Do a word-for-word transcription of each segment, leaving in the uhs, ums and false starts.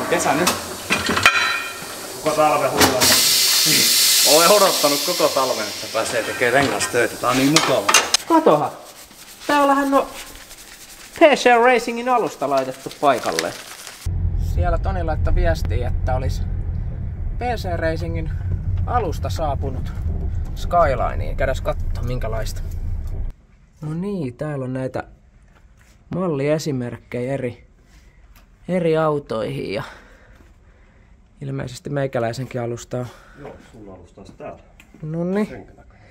Kesä nyt. Koko talven huilaa. Olen odottanut koko talven, että pääsee tekemään rengastöitä. Tää on niin mukava. Katohan. Täällähän on P C Racingin alusta laitettu paikalle. Siellä Toni laittoi viestiä, että olisi P C Racingin alusta saapunut Skylineen. Käydäs kattoo minkälaista. No niin, täällä on näitä malliesimerkkejä eri, eri autoihin ja ilmeisesti meikäläisenkin alusta on. Joo, sulla alusta on se täällä. Noniin.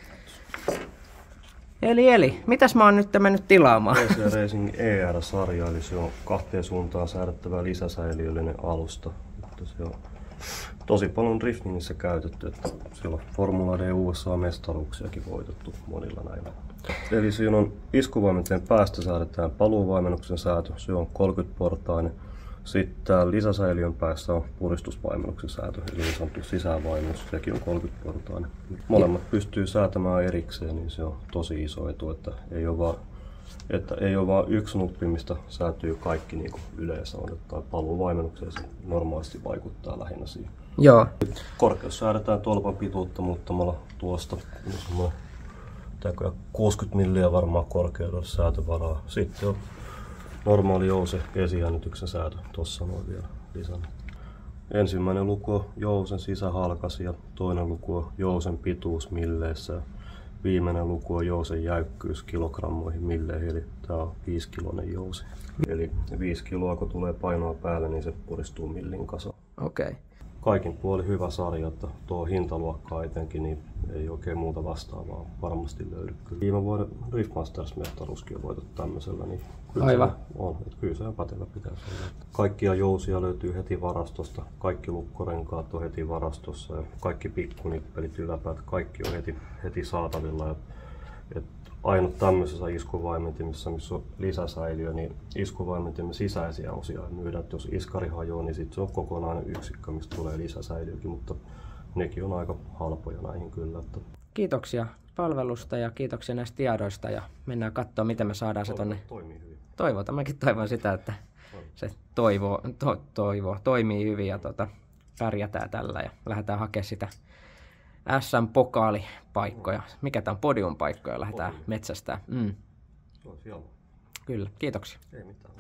Eli, eli, mitäs mä oon nyt mennyt tilaamaan? P C Racing E R-sarja, eli se on kahteen suuntaan säädettävä lisäsäiliöllinen alusta. Mutta se on tosi paljon driftingissä käytetty, että siellä on Formula D U S A-mestaruuksiakin voitettu monilla näillä. Eli siinä on iskuvaimenteen päästä säädetään paluuvaimennuksen säätö, se on kolmekymmentä-portainen. Sitten täällä lisäsäiliön päässä on puristusvaimennuksen säätö, eli niin sanottu sisäänvaimennus, sekin on kolmekymmentä-portainen. Molemmat pystyy säätämään erikseen, niin se on tosi iso etu, että ei ole vaan, että ei ole vaan yksi nuppi, mistä säätyy kaikki niin kuin yleensä on, että paluuvaimennukseen se normaalisti vaikuttaa lähinnä siihen. Joo. Korkeus säädetään tolpan pituutta muuttamalla tuosta kuusikymmentä milliä varmaan korkeudella säätövaraa. Sitten on normaali jouse esijännityksen säätö, tuossa noin vielä lisännyt. Ensimmäinen luku on jousen sisähalkas ja toinen luku on jousen pituus milleissä. Ja viimeinen luku on jousen jäykkyys kilogrammoihin milleihin, eli tämä on viisikiloinen jousi. Eli viisi kiloa kun tulee painoa päälle, niin se puristuu millin kasaan. Okei. Okay. Kaikin puolin hyvä sarja, että tuo hintaluokkaa etenkin, niin ei oikein muuta vastaavaa varmasti löydy. Viime vuoden Driftmasters-mestaruuskin on voitettu tämmöisellä, niin kyllä aivan. Se on, että kyllä se on pätevä pitäisi olla. Kaikkia jousia löytyy heti varastosta, kaikki lukkorenkaat on heti varastossa ja kaikki pikkunippelit yläpäät, kaikki on heti, heti saatavilla. Ja, et ainut tämmöisessä iskuvaimentimissa, missä on lisäsäiliö, niin iskuvaimentimen sisäisiä osia myydään. Jos iskari hajoaa, niin sit se on kokonainen yksikkö, mistä tulee lisäsäiliökin, mutta nekin on aika halpoja näihin kyllä. Että kiitoksia palvelusta ja kiitoksia näistä tiedoista ja mennään katsomaan, miten me saadaan se tonne. Toimii hyvin. Toivotaan, mäkin toivon sitä, että se toivo, to, toivo, toimii hyvin ja tota, pärjätään tällä ja lähdetään hakemaan sitä S M-pokaalipaikkoja. Mikä tämä on? Podium-paikkoja lähdetään Podium. metsästään. Mm. Se on siellä. Kyllä, kiitoksia. Ei mitään.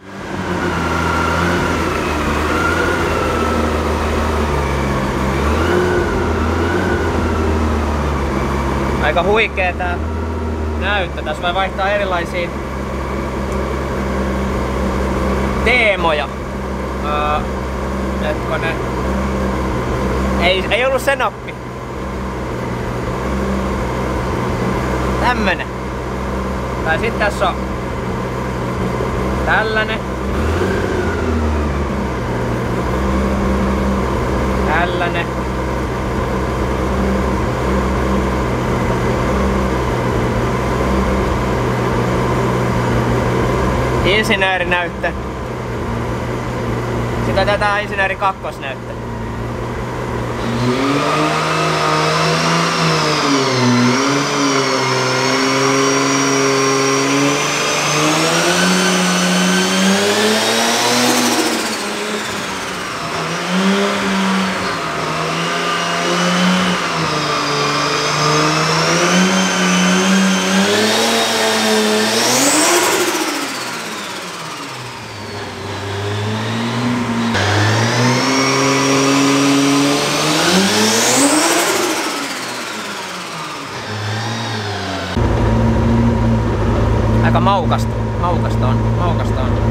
Aika huikea tää näyttö. Tässä voi vaihtaa erilaisia teemoja. Öö, hetkonen. Ei, ei ollut se nappi. Tämmönen. Tai sit tässä on tällainen. Tällainen. Insinöörinäyttö. Sitten tätä insinööri kakkosnäyttö. Aika maukasta. Maukasta on. Maukasta on.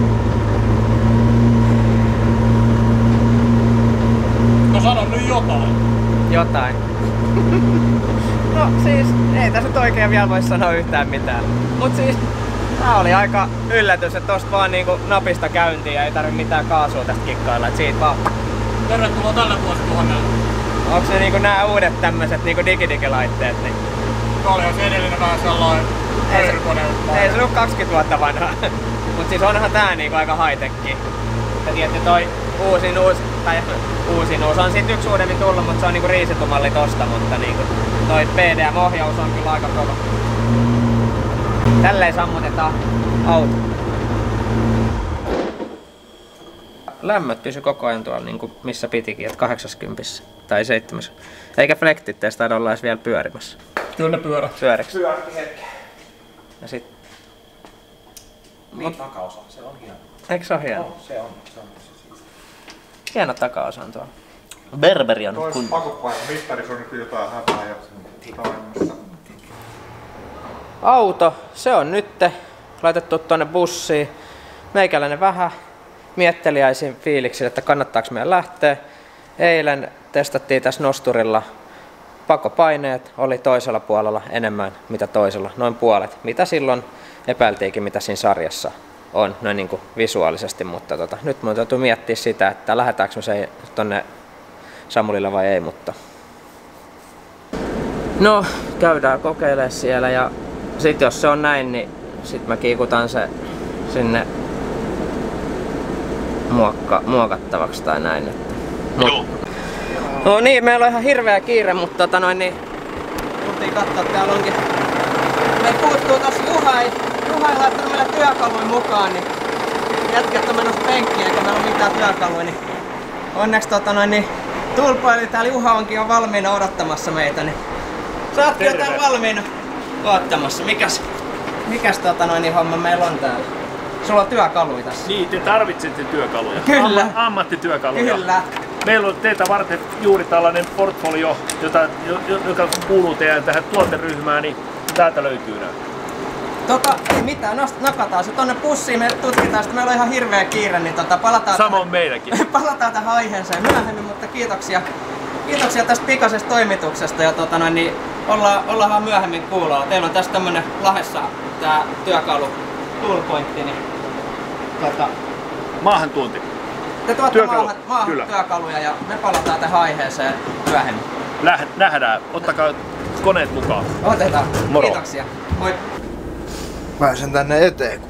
No sano nyt jotain. Jotain. No siis, ei tässä nyt oikein vielä voi sanoa yhtään mitään. Mut siis, tää oli aika yllätys, että tosta vaan niinku napista käyntiin ja ei tarvi mitään kaasua tästä kikkailla. Et siitä vaan. Tervetuloa tälle vuosituhannelle. Onks ne niinku nää uudet tämmöset niinku digidigilaitteet? Niin? Olihan se edellinen vähän sellainen höyrykone. Ei se ollut kaksikymmentä vuotta vanha. Mut siis onhan tää niinku aika high-techki. Ja tietysti toi uusin uus, tai uusin uus on sit yksi uudemmin tullut, mutta se on niinku riisitumalli tosta, mutta niinku toi P D M-ohjaus on kyllä aika kova. Tälleen sammutetaan auto. lämmöt pysy koko ajan tuolla niin kuin missä pitikin, että kahdeksankymmentä tai seitsemänkymmentä. Eikä flektitteistä taida olla edes vielä pyörimässä. Kyllä ne pyörät. Pyöriks? Pyöräkin hetken. Ja sit... Niin takaosa, se on hieno. Eikö se ole hieno? Oh, se on, se on tosi siisti. Hieno takaosa on tuolla. Berberi on Tois kun... pakopaikka mittarissa on nyt jotain hätää jo taimmassa. Auto, se on nyt laitettu tonne bussiin. Meikäläinen vähän mietteliäisin fiiliksi, että kannattaako meidän lähteä. Eilen testattiin tässä nosturilla. Pakopaineet oli toisella puolella enemmän mitä toisella, noin puolet. Mitä silloin epäiltiinkin, mitä siinä sarjassa on, noin niin kuin visuaalisesti. Mutta tota, nyt mun täytyy miettiä sitä, että lähdetäänkö me se tonne Samulille vai ei. Mutta... No, käydään kokeilemaan siellä ja sit jos se on näin, niin sit mä kiikutan se sinne muokka, muokattavaksi tai näin. Että. Mut. No niin, meillä on ihan hirveä kiire, mutta tota noin niin... Tultiin kattoo, täällä onkin... Me puuttuu tossa Juha, ei, Juha ei laittanut meille työkaluja mukaan, niin jätkät on menossa penkkiin eikä meillä ole mitään työkaluja, niin onneksi tota noin niin... Tulpaili täällä Juha onkin jo valmiina odottamassa meitä, niin... Sä ootkin jo täällä valmiina odottamassa. Mikäs, mikäs tota noin niin homma meillä on täällä? Sulla on työkaluja tässä. Niin, te tarvitsette työkaluja. Kyllä. Amma, ammattityökaluja. Kyllä. Meillä on teitä varten juuri tällainen portfolio, jota, joka kuuluu teidän tähän tuoteryhmään, niin täältä löytyy nämä. Tota, ei mitään, nost, nakataan se tonne pussiin, me tutkitaan, että meillä on ihan hirveä kiire, niin tota, palataan, Samoin tähän, meidänkin. palataan tähän aiheeseen myöhemmin, mutta kiitoksia, kiitoksia tästä pikaisesta toimituksesta ja tota, noin, niin ollaan, ollaan vaan myöhemmin kuulolla. Teillä on tässä tämmönen Lahdessa tää työkalu Toolpointti, niin tota, Maahantuonti. te tuotte Työkalu, maahan, maahan kyllä. työkaluja ja me palataan tähän aiheeseen myöhemmin. Läh, nähdään. Ottakaa koneet mukaan. Otetaan. Moro. Kiitoksia. Moi. Pääsen tänne eteen.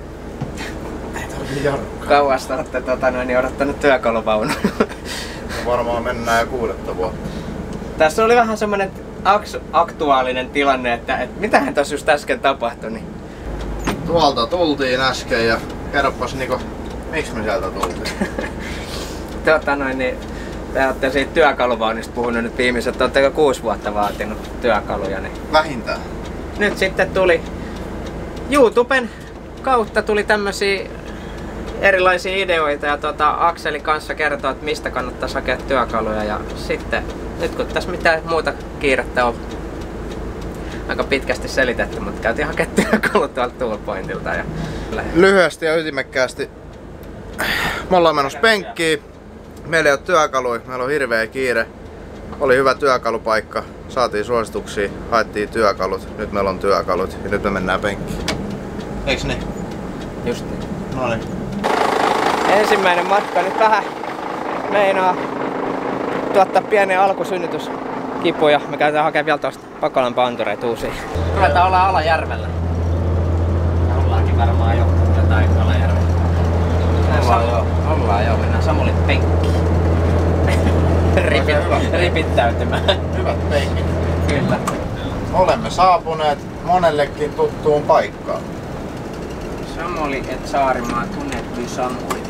Kauasta olette tota, noin, odottanut työkaluvaunu. Varmaan mennään jo kuudetta vuotta. Tässä oli vähän semmonen aks- aktuaalinen tilanne, että et mitähän tossa just äsken tapahtui. Niin... Tuolta tultiin äsken ja kerropas niinku, miksi me sieltä tultiin? tota noin, niin te olette siitä työkaluvaunista puhunut nyt viimeiset, oletteko kuusi vuotta vaatinut työkaluja. Niin... Vähintään. Nyt sitten tuli YouTuben kautta tuli tämmösiä erilaisia ideoita ja tota, Akseli kanssa kertoo, että mistä kannattaisi hakea työkaluja ja sitten nyt kun tässä mitään muuta kiirettä on aika pitkästi selitetty, mutta käytiin hakemaan työkalut tuolta Toolpointilta ja Lyhyesti ja ytimekkäästi. Me ollaan menossa penkkiin. Meillä ei ole työkaluja, meillä on hirveä kiire. Oli hyvä työkalupaikka, saatiin suosituksia, haettiin työkalut, nyt meillä on työkalut ja nyt me mennään penkkiin. Eiks niin? just niin. No niin. Ensimmäinen matka nyt vähän meinaa tuottaa pienen alkusynnytyskipuja. Me käytetään hakemaan vielä tuosta Pakolan pantureita uusia. Ruvetaan ollaan Alajärvellä. Ollaankin varmaan jo jotain Alajärvellä. Ollaan jo. Ollaan jo, mennään Samulin penkkiin. Ripit, ripittäytymään. Hyvät penkit. Kyllä. Olemme saapuneet monellekin tuttuun paikkaan. Samuli et Saarimaa tunnettu Samuli.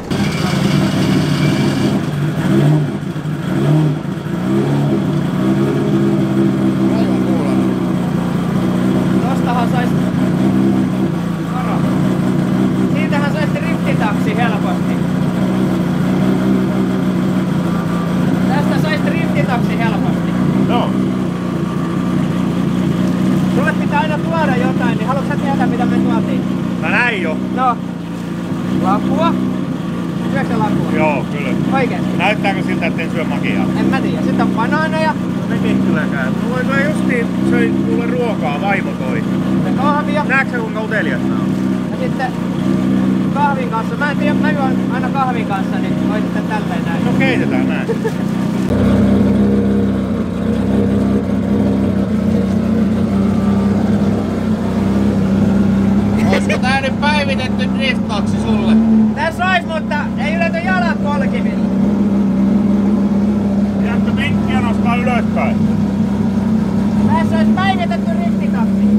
Tostahan sais... Varo. Siitähän sais driftitaksi helposti. Tästä sais driftitaksi helposti. No. Sulle pitää aina tuoda jotain, niin haluatko sä tietää mitä me tuotiin? Mä näin jo. No. Lakua. Syöksä lakua? Joo, kyllä. Oikeesti? Näyttääkö siltä, että en syö makiaa? En mä tiedä. Sitten on banaaneja. Mekin kylläkään. Mulla toi justiin söi mulle ruokaa, vaimo toi. Ja kahvia. Näetkö sä kuinka utelias mä oon? Ja sitten kahvin kanssa. Mä en tiedä, mä juon aina kahvin kanssa, niin voi sitten tälleen näin. No keitetään näin. Olisiko tää nyt päivitetty driftboxi sulle? Tässä ois, mutta ei ylety jalat polkimilla. Jättä penkkiä nostaa ylöspäin. Tässä ois päivitetty riftitaksi.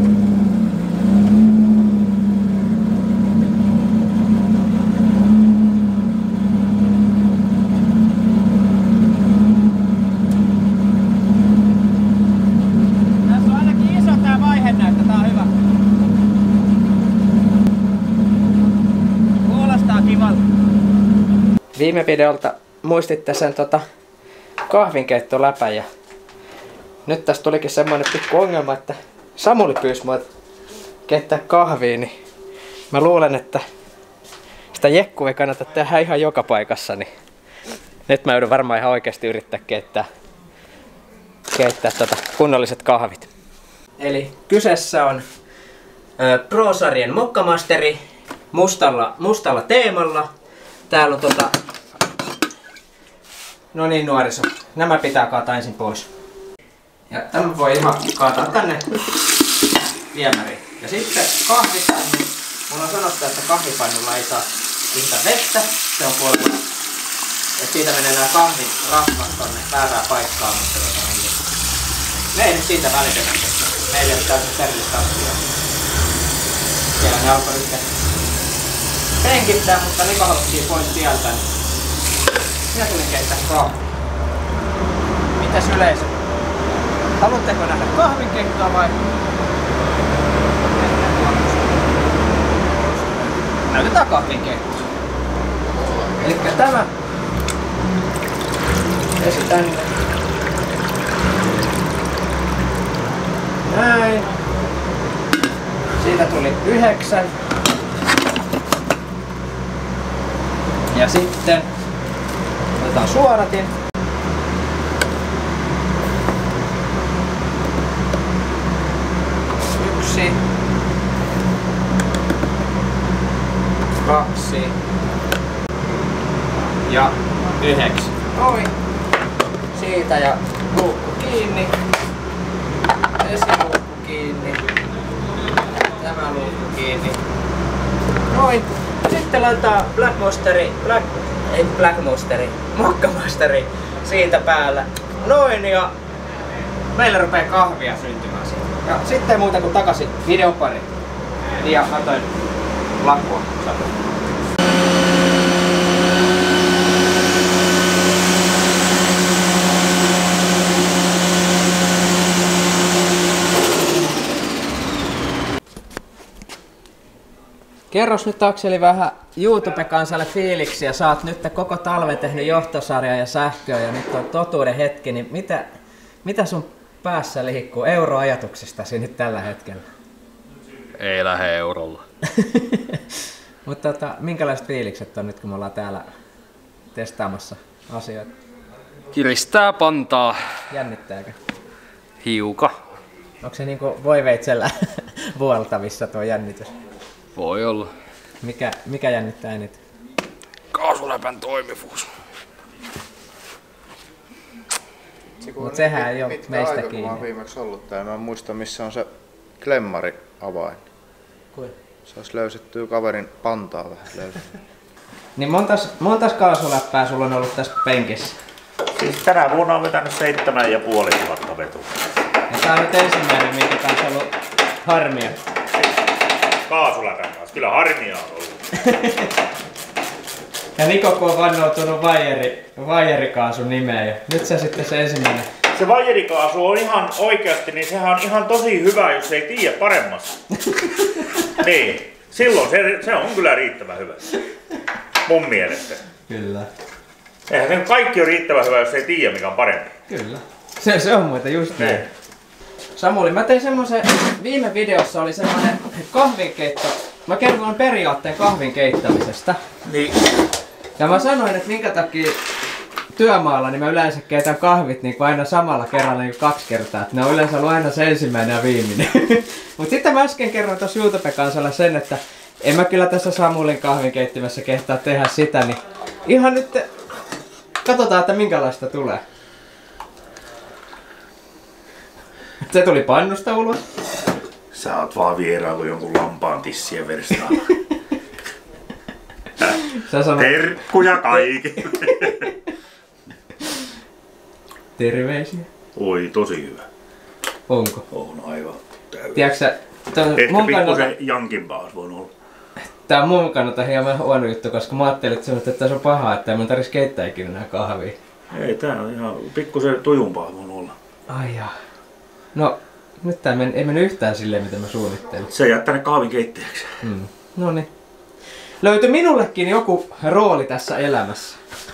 Viime videolta muistitte sen tota kahvinkeittoläpän ja nyt tästä tulikin semmoinen pikku ongelma, että Samuli pyysi mua keittää kahvia, niin mä luulen, että sitä jekkua ei kannata tehdä ihan joka paikassa, niin nyt mä joudun varmaan ihan oikeasti yrittää keittää, keittää tota kunnolliset kahvit. Eli kyseessä on ö, Pro-sarjan Mokkamasteri mustalla, mustalla teemalla. Täällä on tota... No niin nuoriso, nämä pitää kaataa ensin pois. Ja tämä voi ihan kaataa tänne viemäriin. Ja sitten kahvista, niin mulla on sanottu, että kahvipannulla ei saa pinta vettä. Se on puolella. Ja siitä menee nämä kahvin rasvat tonne väärään paikkaan. Mutta tota, niin me ei nyt siitä välitetä, koska meillä ei ole täysin sterillistä asiaa. Siellä ne alkoi nyt penkittää, mutta Niko haluttiin pois sieltä. Minä tulin keittää kahvia. Mitäs yleisö? Haluatteko nähdä kahvinkeittoa vai? Näytetään kahvinkeittoa. Elikkä tämä vesi tänne. Näin. Siitä tuli yhdeksän. Ja sitten otetaan suoratin. Yksi. Kaksi. Ja yhdeksän. Noin. Siitä ja luukku kiinni. Vesiluukku kiinni. Tämä luukku kiinni. Noin. Sitten laitetaan Black Monsteri, Black, ei Black Monsteri, Mokkamasteri siitä päällä. Noin ja meillä rupeaa kahvia syntymään siitä. Ja sitten ei muuta kuin takaisin videopari. Ja katoin lakua. Kerros nyt Akseli vähän YouTube-kansalle fiiliksiä. Sä oot nyt koko talven tehnyt johtosarjaa ja sähköä ja nyt on totuuden hetki, niin mitä, mitä sun päässä liikkuu euroajatuksestasi nyt tällä hetkellä? Ei lähde eurolla. Mutta tota, minkälaiset fiilikset on nyt kun me ollaan täällä testaamassa asioita? Kiristää pantaa. Jännittääkö? Hiuka. Onko se niinku voiveitsellä vuoltavissa tuo jännitys? Voi olla. Mikä, mikä jännittää eniten? Kaasuläpän toimivuus. Mut sehän ei ole meistä aika, kiinni. Mä oon viimeksi ollut täällä. Mä en muista missä on se klemmari avain. Kuin? Se olisi löysettyä kaverin pantaa vähän löysettyä. Niin montas, montas kaasuläppää sulla on ollut tässä penkissä? Siis tänä vuonna on vetänyt seitsemän ja puoli tuhatta vetua. Ja tää on nyt ensimmäinen, minkä kanssa on ollut harmia. Kaasuläpän kanssa. Kyllä harmia on ollut. Ja Niko kun on vannoutunut vaijeri, vaijerikaasun nimeen ja nyt se sitten se ensimmäinen. Se vaijerikaasu on ihan oikeasti, niin sehän on ihan tosi hyvä, jos ei tiedä paremmasta. Niin, silloin se, se on kyllä riittävän hyvä. Mun mielestä. Kyllä. Eihän se kaikki on riittävän hyvä, jos ei tiedä mikä on parempi. Kyllä. Se, se on muuten just näin. Niin. Samuli, mä tein semmoisen, viime videossa oli semmoinen kahvinkeitto. Mä kerroin periaatteen kahvin keittämisestä. Niin. Ja mä sanoin, että minkä takia työmaalla niin mä yleensä keitän kahvit niin aina samalla kerralla niin kaksi kertaa. Että ne on yleensä ollut aina se ensimmäinen ja viimeinen. Mut sitten mä äsken kerroin tuossa YouTube-kansalle sen, että en mä kyllä tässä Samulin kahvinkeittimessä kehtaa tehdä sitä, niin ihan nyt katsotaan, että minkälaista tulee. Se tuli pannusta ulos. Sä oot vaan vierailu jonkun lampaan tissien verstaalla. Sanot... Terkkuja kaikille. Terveisiä. Oi, tosi hyvä. Onko? On aivan täydellinen. Tiedätkö sä, Ehkä mun kannalta, pikkusen jankimpaa olisi voinut olla. tää on mun kannalta hieman huono juttu, koska mä ajattelin, että tässä on pahaa, että ei mun tarvitsisi keittää ikinä nää kahvia. Ei, tää on ihan pikkusen tujumpaa voinut olla. Ai jaa. No, nyt tää men, ei mennyt yhtään silleen, mitä mä suunnittelin. Se jää tänne kahvin keittäjäksi. Hmm. Noniin. Löytyi minullekin joku rooli tässä elämässä.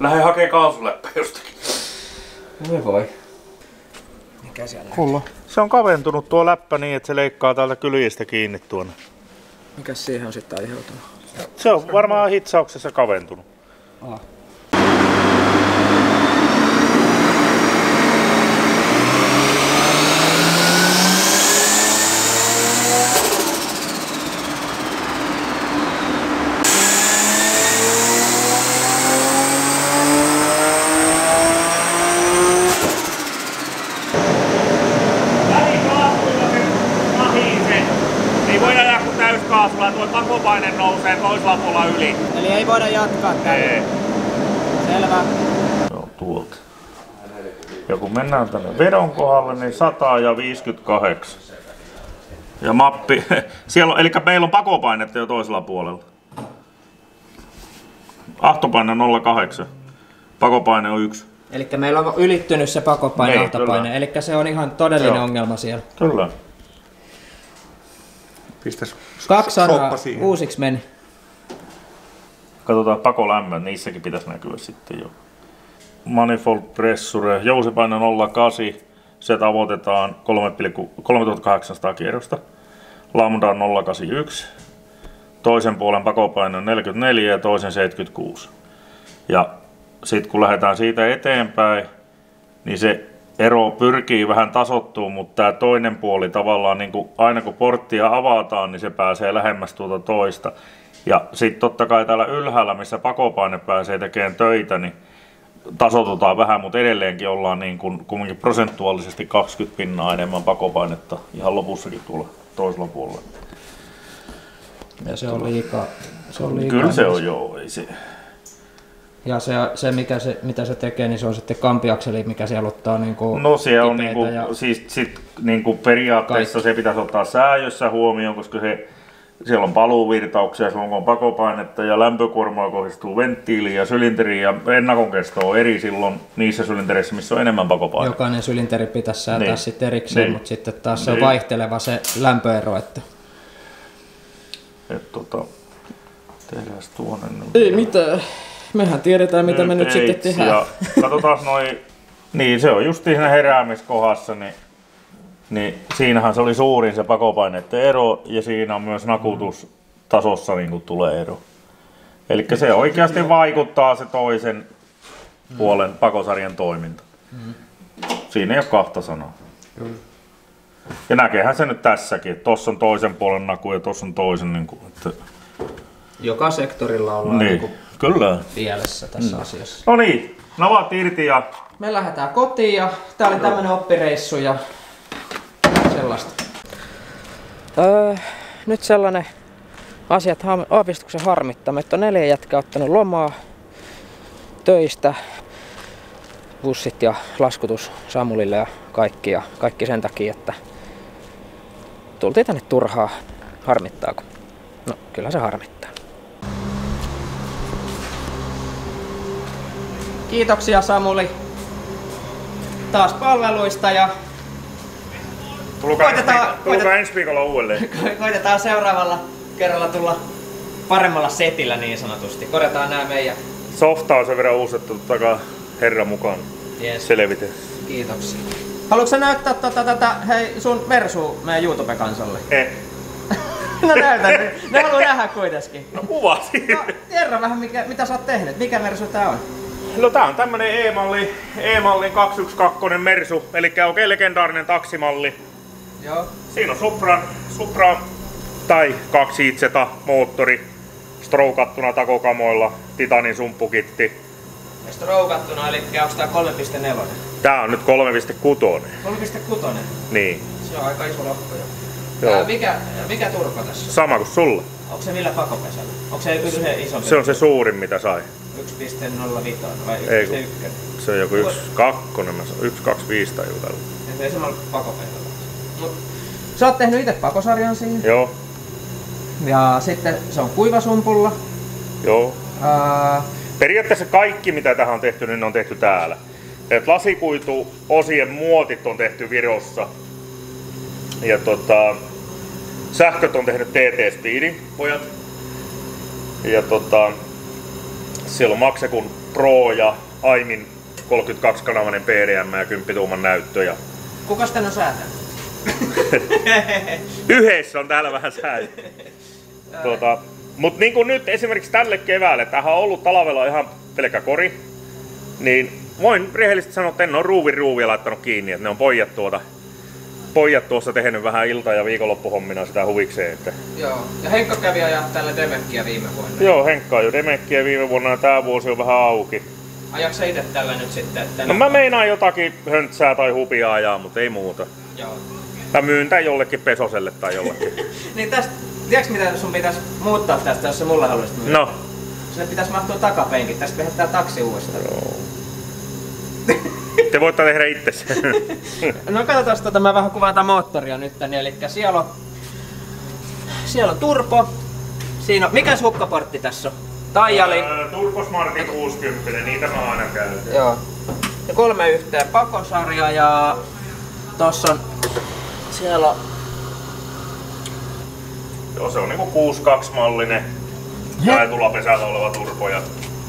Lähde hakee kaasuläppä jostakin. Voi voi. Mikä siellä? Kulla. Se on kaventunut tuo läppä niin, että se leikkaa täältä kyljistä kiinni tuonne. Mikäs siihen on sitten aiheutunut? Se on varmaan hitsauksessa kaventunut. Ah. Kaasulla tuo pakopaine nousee toislapulla yli. Eli ei voida jatkaa tällä. Ei. Selvä. Joo, tuolta. Ja kun mennään tänne vedon kohdalle, niin sata ja viisikymmentäkahdeksan. Ja mappi, siellä on, eli meillä on pakopainetta jo toisella puolella. Ahtopaine on nolla pilkku kahdeksan. Pakopaine on yksi. Eli meillä on ylittynyt se pakopaine, Niin, ahtopaine. Eli se on ihan todellinen Joo. ongelma siellä. Kyllä. Pistäs Kaksi sanaa soppa siihen. uusiksi meni. Katsotaan pakolämmöt, niissäkin pitäisi näkyä sitten jo. Manifold pressure, jousipaino nolla pilkku kahdeksan, se tavoitetaan kolmetuhattakahdeksansataa kierrosta. Lambda on nolla pilkku kahdeksankymmentäyksi, toisen puolen pakopaino on neljäkymmentäneljä ja toisen seitsemänkymmentäkuusi. Ja sitten kun lähdetään siitä eteenpäin, niin se ero pyrkii vähän tasoittumaan, mutta tämä toinen puoli tavallaan, niin kuin aina kun porttia avataan, niin se pääsee lähemmäs tuota toista. Ja sitten totta kai täällä ylhäällä, missä pakopaine pääsee tekemään töitä, niin tasoitutaan vähän, mutta edelleenkin ollaan niin kuin, kumminkin prosentuaalisesti kaksikymmentä pinnaa enemmän pakopainetta ihan lopussakin tuolla toisella puolella. Ja se on liikaa. Se on liikaa. Kyllä se on, joo. Ei se. Ja se, se, mikä se, mitä se tekee, niin se on sitten kampiakseli, mikä siellä ottaa niin kuin No se on niin kuin, ja... siis sit, niin kuin periaatteessa kaikki. Se pitäisi ottaa sääjössä huomioon, koska se, siellä on paluuvirtauksia, silloin on pakopainetta ja lämpökuormaa kohdistuu venttiiliin ja sylinteriin ja ennakon kesto on eri silloin niissä sylintereissä, missä on enemmän pakopainetta. Jokainen sylinteri pitäisi säätää niin. sitten erikseen, niin. Mutta sitten taas se on niin. vaihteleva se lämpöero. Että... Et, tota, tehdään tuonne. Ei mitään. Mehän tiedetään, mitä nyt me nyt sitten tehdään. Ja katsotaan noi, niin se on just siinä heräämiskohdassa, niin, niin siinähän se oli suurin se pakopaineiden ero ja siinä on myös nakutustasossa niin kuin tulee ero. Eli se oikeasti vaikuttaa se toisen puolen pakosarjan toiminta. Siinä ei ole kahta sanaa. Ja näkeehän se nyt tässäkin, että tossa on toisen puolen naku ja tossa on toisen. Niin kuin, että... Joka sektorilla ollaan niin. Niin Kyllä. pielessä tässä mm. asiassa. No niin, navat irti ja... Me lähdetään kotiin ja tää oli tämmönen oppireissu ja sellaista. Öö, nyt sellainen asiat aavistuksen harmittama, että on neljä jätkää ottanut lomaa töistä. Bussit ja laskutus Samulille ja kaikki, ja kaikki sen takia, että tultiin tänne turhaa. Harmittaako? No, kyllä se harmittaa. Kiitoksia Samuli taas palveluista ja Tulkaa, koitetaan, ensi, tulkaa koitetaan, ensi viikolla uudelleen. koitetaan seuraavalla kerralla tulla paremmalla setillä niin sanotusti. Korjataan nämä meidän... Softa on sen verran uusettu, takaa herra mukaan. Yes. Selvite. Kiitoksia. Haluatko sä näyttää tota, tätä, hei, sun Versu meidän YouTube-kansalle? Eh. No näytän, ne haluaa nähdä kuitenkin. No kuvasi. No, kerro vähän, mikä, mitä sä oot tehnyt. Mikä Versu tää on? No tää on tämmönen E-malli, E-mallin kaksisataakaksitoista Mersu, eli oikein legendaarinen taksimalli. Joo. Siinä on Supran, Supra tai kaksi itseta moottori, stroukattuna takokamoilla, Titanin sumppukitti. Ja stroukattuna, eli onko tää kolme pilkku neljä? Tää on nyt kolme pilkku kuusi. kolme pilkku kuusi? Niin. Se on aika iso loppu jo. Joo. Ää, mikä, mikä turpa tässä? Sama kuin sulla. Onko se millä pakopesällä? Onko se yhden isompi? Se on se suurin mitä sai. yksi pilkku nolla viisi vai Ei, yksi pilkku yksi? Se on joku yksi kaksi, yksi kaksi viisi tai jotain. Se ei samalla pakopesällä. Mut sä oot tehnyt itse pakosarjan siihen. Joo. Ja sitten se on kuivasumpulla. Joo. Ää, Periaatteessa kaikki mitä tähän on tehty, niin ne on tehty täällä. Et lasikuitu osien muotit on tehty Virossa. Ja tota, sähköt on tehnyt T T Speedin pojat. Ja tota, siellä on Maxekun Pro ja Aimin kolmekymmentäkaksi-kanavainen P D M ja kymmenen tuuman näyttö. Ja... Kukas tän on säätänyt? Yhdessä on täällä vähän säädä. tuota, Mut niin kuin nyt esimerkiksi tälle keväälle, tämähän on ollut talvella ihan pelkkä kori, niin voin rehellisesti sanoa, että en ole ruuvin ruuvia laittanut kiinni, että ne on pojat tuota Pojat tuossa tehnyt vähän ilta- ja viikonloppuhommina sitä huvikseen. Että... Joo, ja Henkka kävi ajaa tällä Demekkiä viime vuonna. Joo, Henkka on jo Demekkiä viime vuonna ja tää vuosi on vähän auki. Ajaatko sä itse tällä nyt sitten? Että no mä meinaan jotakin höntsää tai hupia ajaa, mutta ei muuta. Joo. Tai myyn tän jollekin Pesoselle tai jollekin. Niin tästä, tiedätkö mitä sun pitäisi muuttaa tästä, jos sä mulle haluaisit myydä? No. Sinne pitäisi mahtua takapenkit, tästä vehettää taksi uudestaan. Joo. Te voitte tehdä itse sen. No katsotaan tota, mä vähän kuvaan tätä moottoria nyt, niin eli siellä on, siellä on turbo. Siinä on, mikäs hukkaportti tässä on? Taijali. Turbo Smartin kuusikymmentä, niitä mä aina käytän. Joo. Ja kolme yhteen pakosarja ja tossa on, siellä on... Joo, se on niinku kuusikymmentäkaksi mallinen jaetulapesällä oleva turbo ja,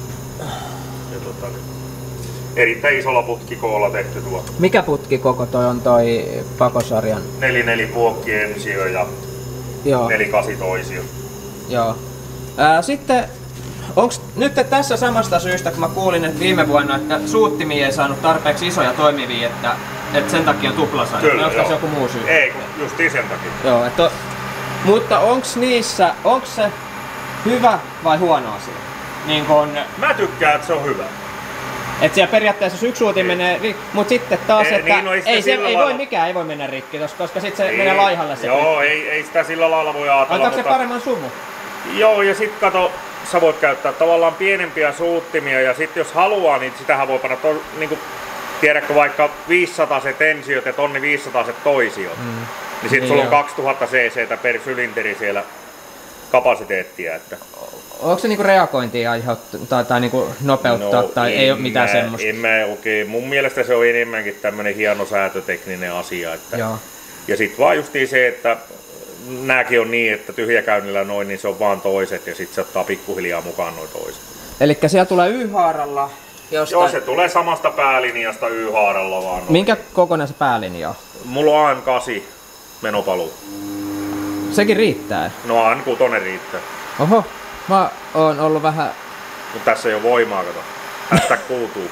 ja tota, erittäin isolla putkikoolla tehty tuo. Mikä putkikoko toi on toi pakosarjan? neljä neljä puokki ensio ja Joo. neljä kahdeksan toisio. Joo. Ää, sitten onks nyt tässä samasta syystä, kun mä kuulin, että viime vuonna, että suuttimia ei saanut tarpeeksi isoja toimivia, että, että sen takia on tuplasarja? Kyllä, onko tässä joku muu syy? Ei, just sen takia. Joo, että, mutta onks niissä, onks se hyvä vai huono asia? Niin kun, Mä tykkään, että se on hyvä. että siellä periaatteessa jos yksi uutin menee rikki, mutta sitten taas, Ei, että niin, no ei sitä ei, se, sillä ei lailla- voi mikään ei voi mennä rikki, tos- koska sitten se Ei, menee laihalle se Joo, rikki. ei, ei sitä sillä lailla voi ajatella. Antaako se mutta... paremman sumu? Joo, ja sit kato, sä voit käyttää tavallaan pienempiä suuttimia ja sit jos haluaa, niin sitähän voi panna to, niinku, tiedätkö vaikka viisisataa tensiot ja tonni viisisataa toisiot. Mm. Niin sit Niin sulla on joo. kaksituhatta cc per sylinteri siellä kapasiteettia. Että... Onko se niinku reagointia aiheuttaa tai, tai niinku nopeuttaa No, tai ei ole mitään mä, semmoista? En mä oikein. Mun mielestä se on enemmänkin tämmönen hieno säätötekninen asia. Että... Joo. Ja sit vaan justiin se, että nääkin on niin, että tyhjäkäynnillä noin, niin se on vaan toiset ja sit se ottaa pikkuhiljaa mukaan noin toiset. Elikkä siellä tulee Y-haaralla jostain... Joo, se tulee samasta päälinjasta Y-haaralla vaan. Noin. Minkä kokoinen se päälinja on? Mulla on A M kahdeksan menopaluu. Sekin riittää. No A M kuusi riittää. Oho, mä oon ollut vähän... Mut tässä ei oo voimaa, kato. Hashtag kuuluu.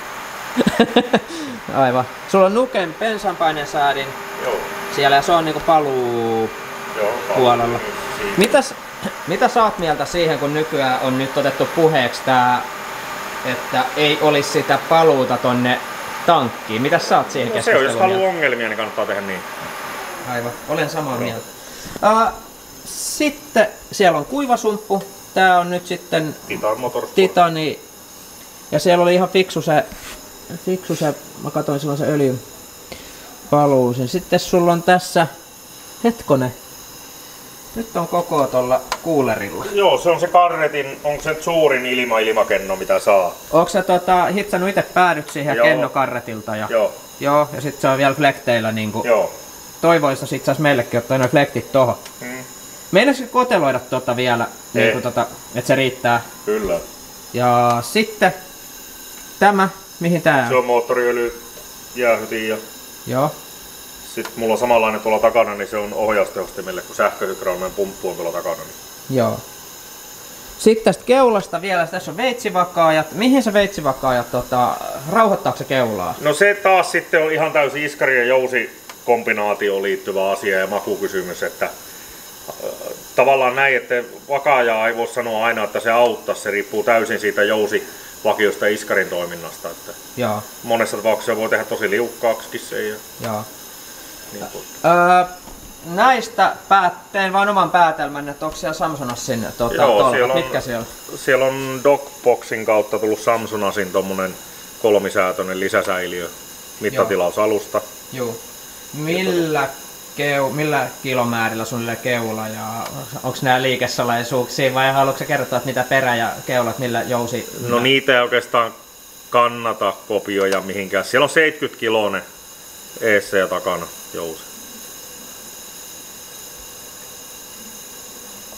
Aivan. Sulla on Nuken bensanpainesäädin Joo. siellä ja se on niinku paluu Joo, puolella. Siitä. Mitäs, mitä sä oot mieltä siihen, kun nykyään on nyt otettu puheeksi tää, että ei olisi sitä paluuta tonne tankkiin? Mitäs sä oot siihen No se on, keskusteluun jos haluaa mieltä? ongelmia, niin kannattaa tehdä niin. Aivan, olen samaa mieltä. Uh, sitten siellä on kuivasumppu. Tää on nyt sitten Titan Motorsport. Titani. Ja siellä oli ihan fiksu se, fiksu se mä katsoin silloin se öljyn paluusin. Sitten sulla on tässä, hetkone, nyt on koko tuolla kuulerilla. Joo, se on se Carretin, onko se suurin ilma-ilmakenno mitä saa? Onko sä tota, hitsannut itse päädyt siihen Joo. kennokarretilta? Ja, Joo, joo, ja sitten se on vielä flekteillä niinku. joo. Toivoissa sit sais meillekin ottaa noin flektit tohon. Hmm. Meinaisitko koteloida tota vielä, niinku Ei. tota, että se riittää? Kyllä. Ja sitten tämä, mihin tää Se on? on moottoriöljy jäähytin ja Joo. sitten mulla on samanlainen tuolla takana, niin se on ohjaustehostimelle, kun sähköhydraulinen pumppu on tuolla takana. Niin. Joo. Sitten tästä keulasta vielä, tässä on veitsivakaajat. Mihin se veitsivakaajat, tota, rauhoittaako se keulaa? No se taas sitten on ihan täysin iskari ja jousi kombinaatioon liittyvä asia ja makukysymys, että äh, tavallaan näin, että vakaajaa ei voi sanoa aina, että se auttaa, se riippuu täysin siitä jousivakiosta ja iskarin toiminnasta. Että Joo. monessa tapauksessa voi tehdä tosi liukkaaksikin se ja Joo. niin kuin. Öö, näistä päät, teen vain oman päätelmän, että onko siellä Samsonassin tota, Joo, tolpat? siellä on- Mitkä siellä? Siellä on Docboxin kautta tullut Samsunasin tommonen kolmisäätöinen lisäsäiliö mittatilausalusta. Joo. Millä, keu, millä kilomäärillä suunnilleen keula ja onko nämä liikesalaisuuksia vai haluatko sä kertoa, että mitä perä ja keulat, millä jousi? No niitä ei oikeastaan kannata kopioida mihinkään. Siellä on seitsemänkymmentä kiloinen eessä ja takana jousi.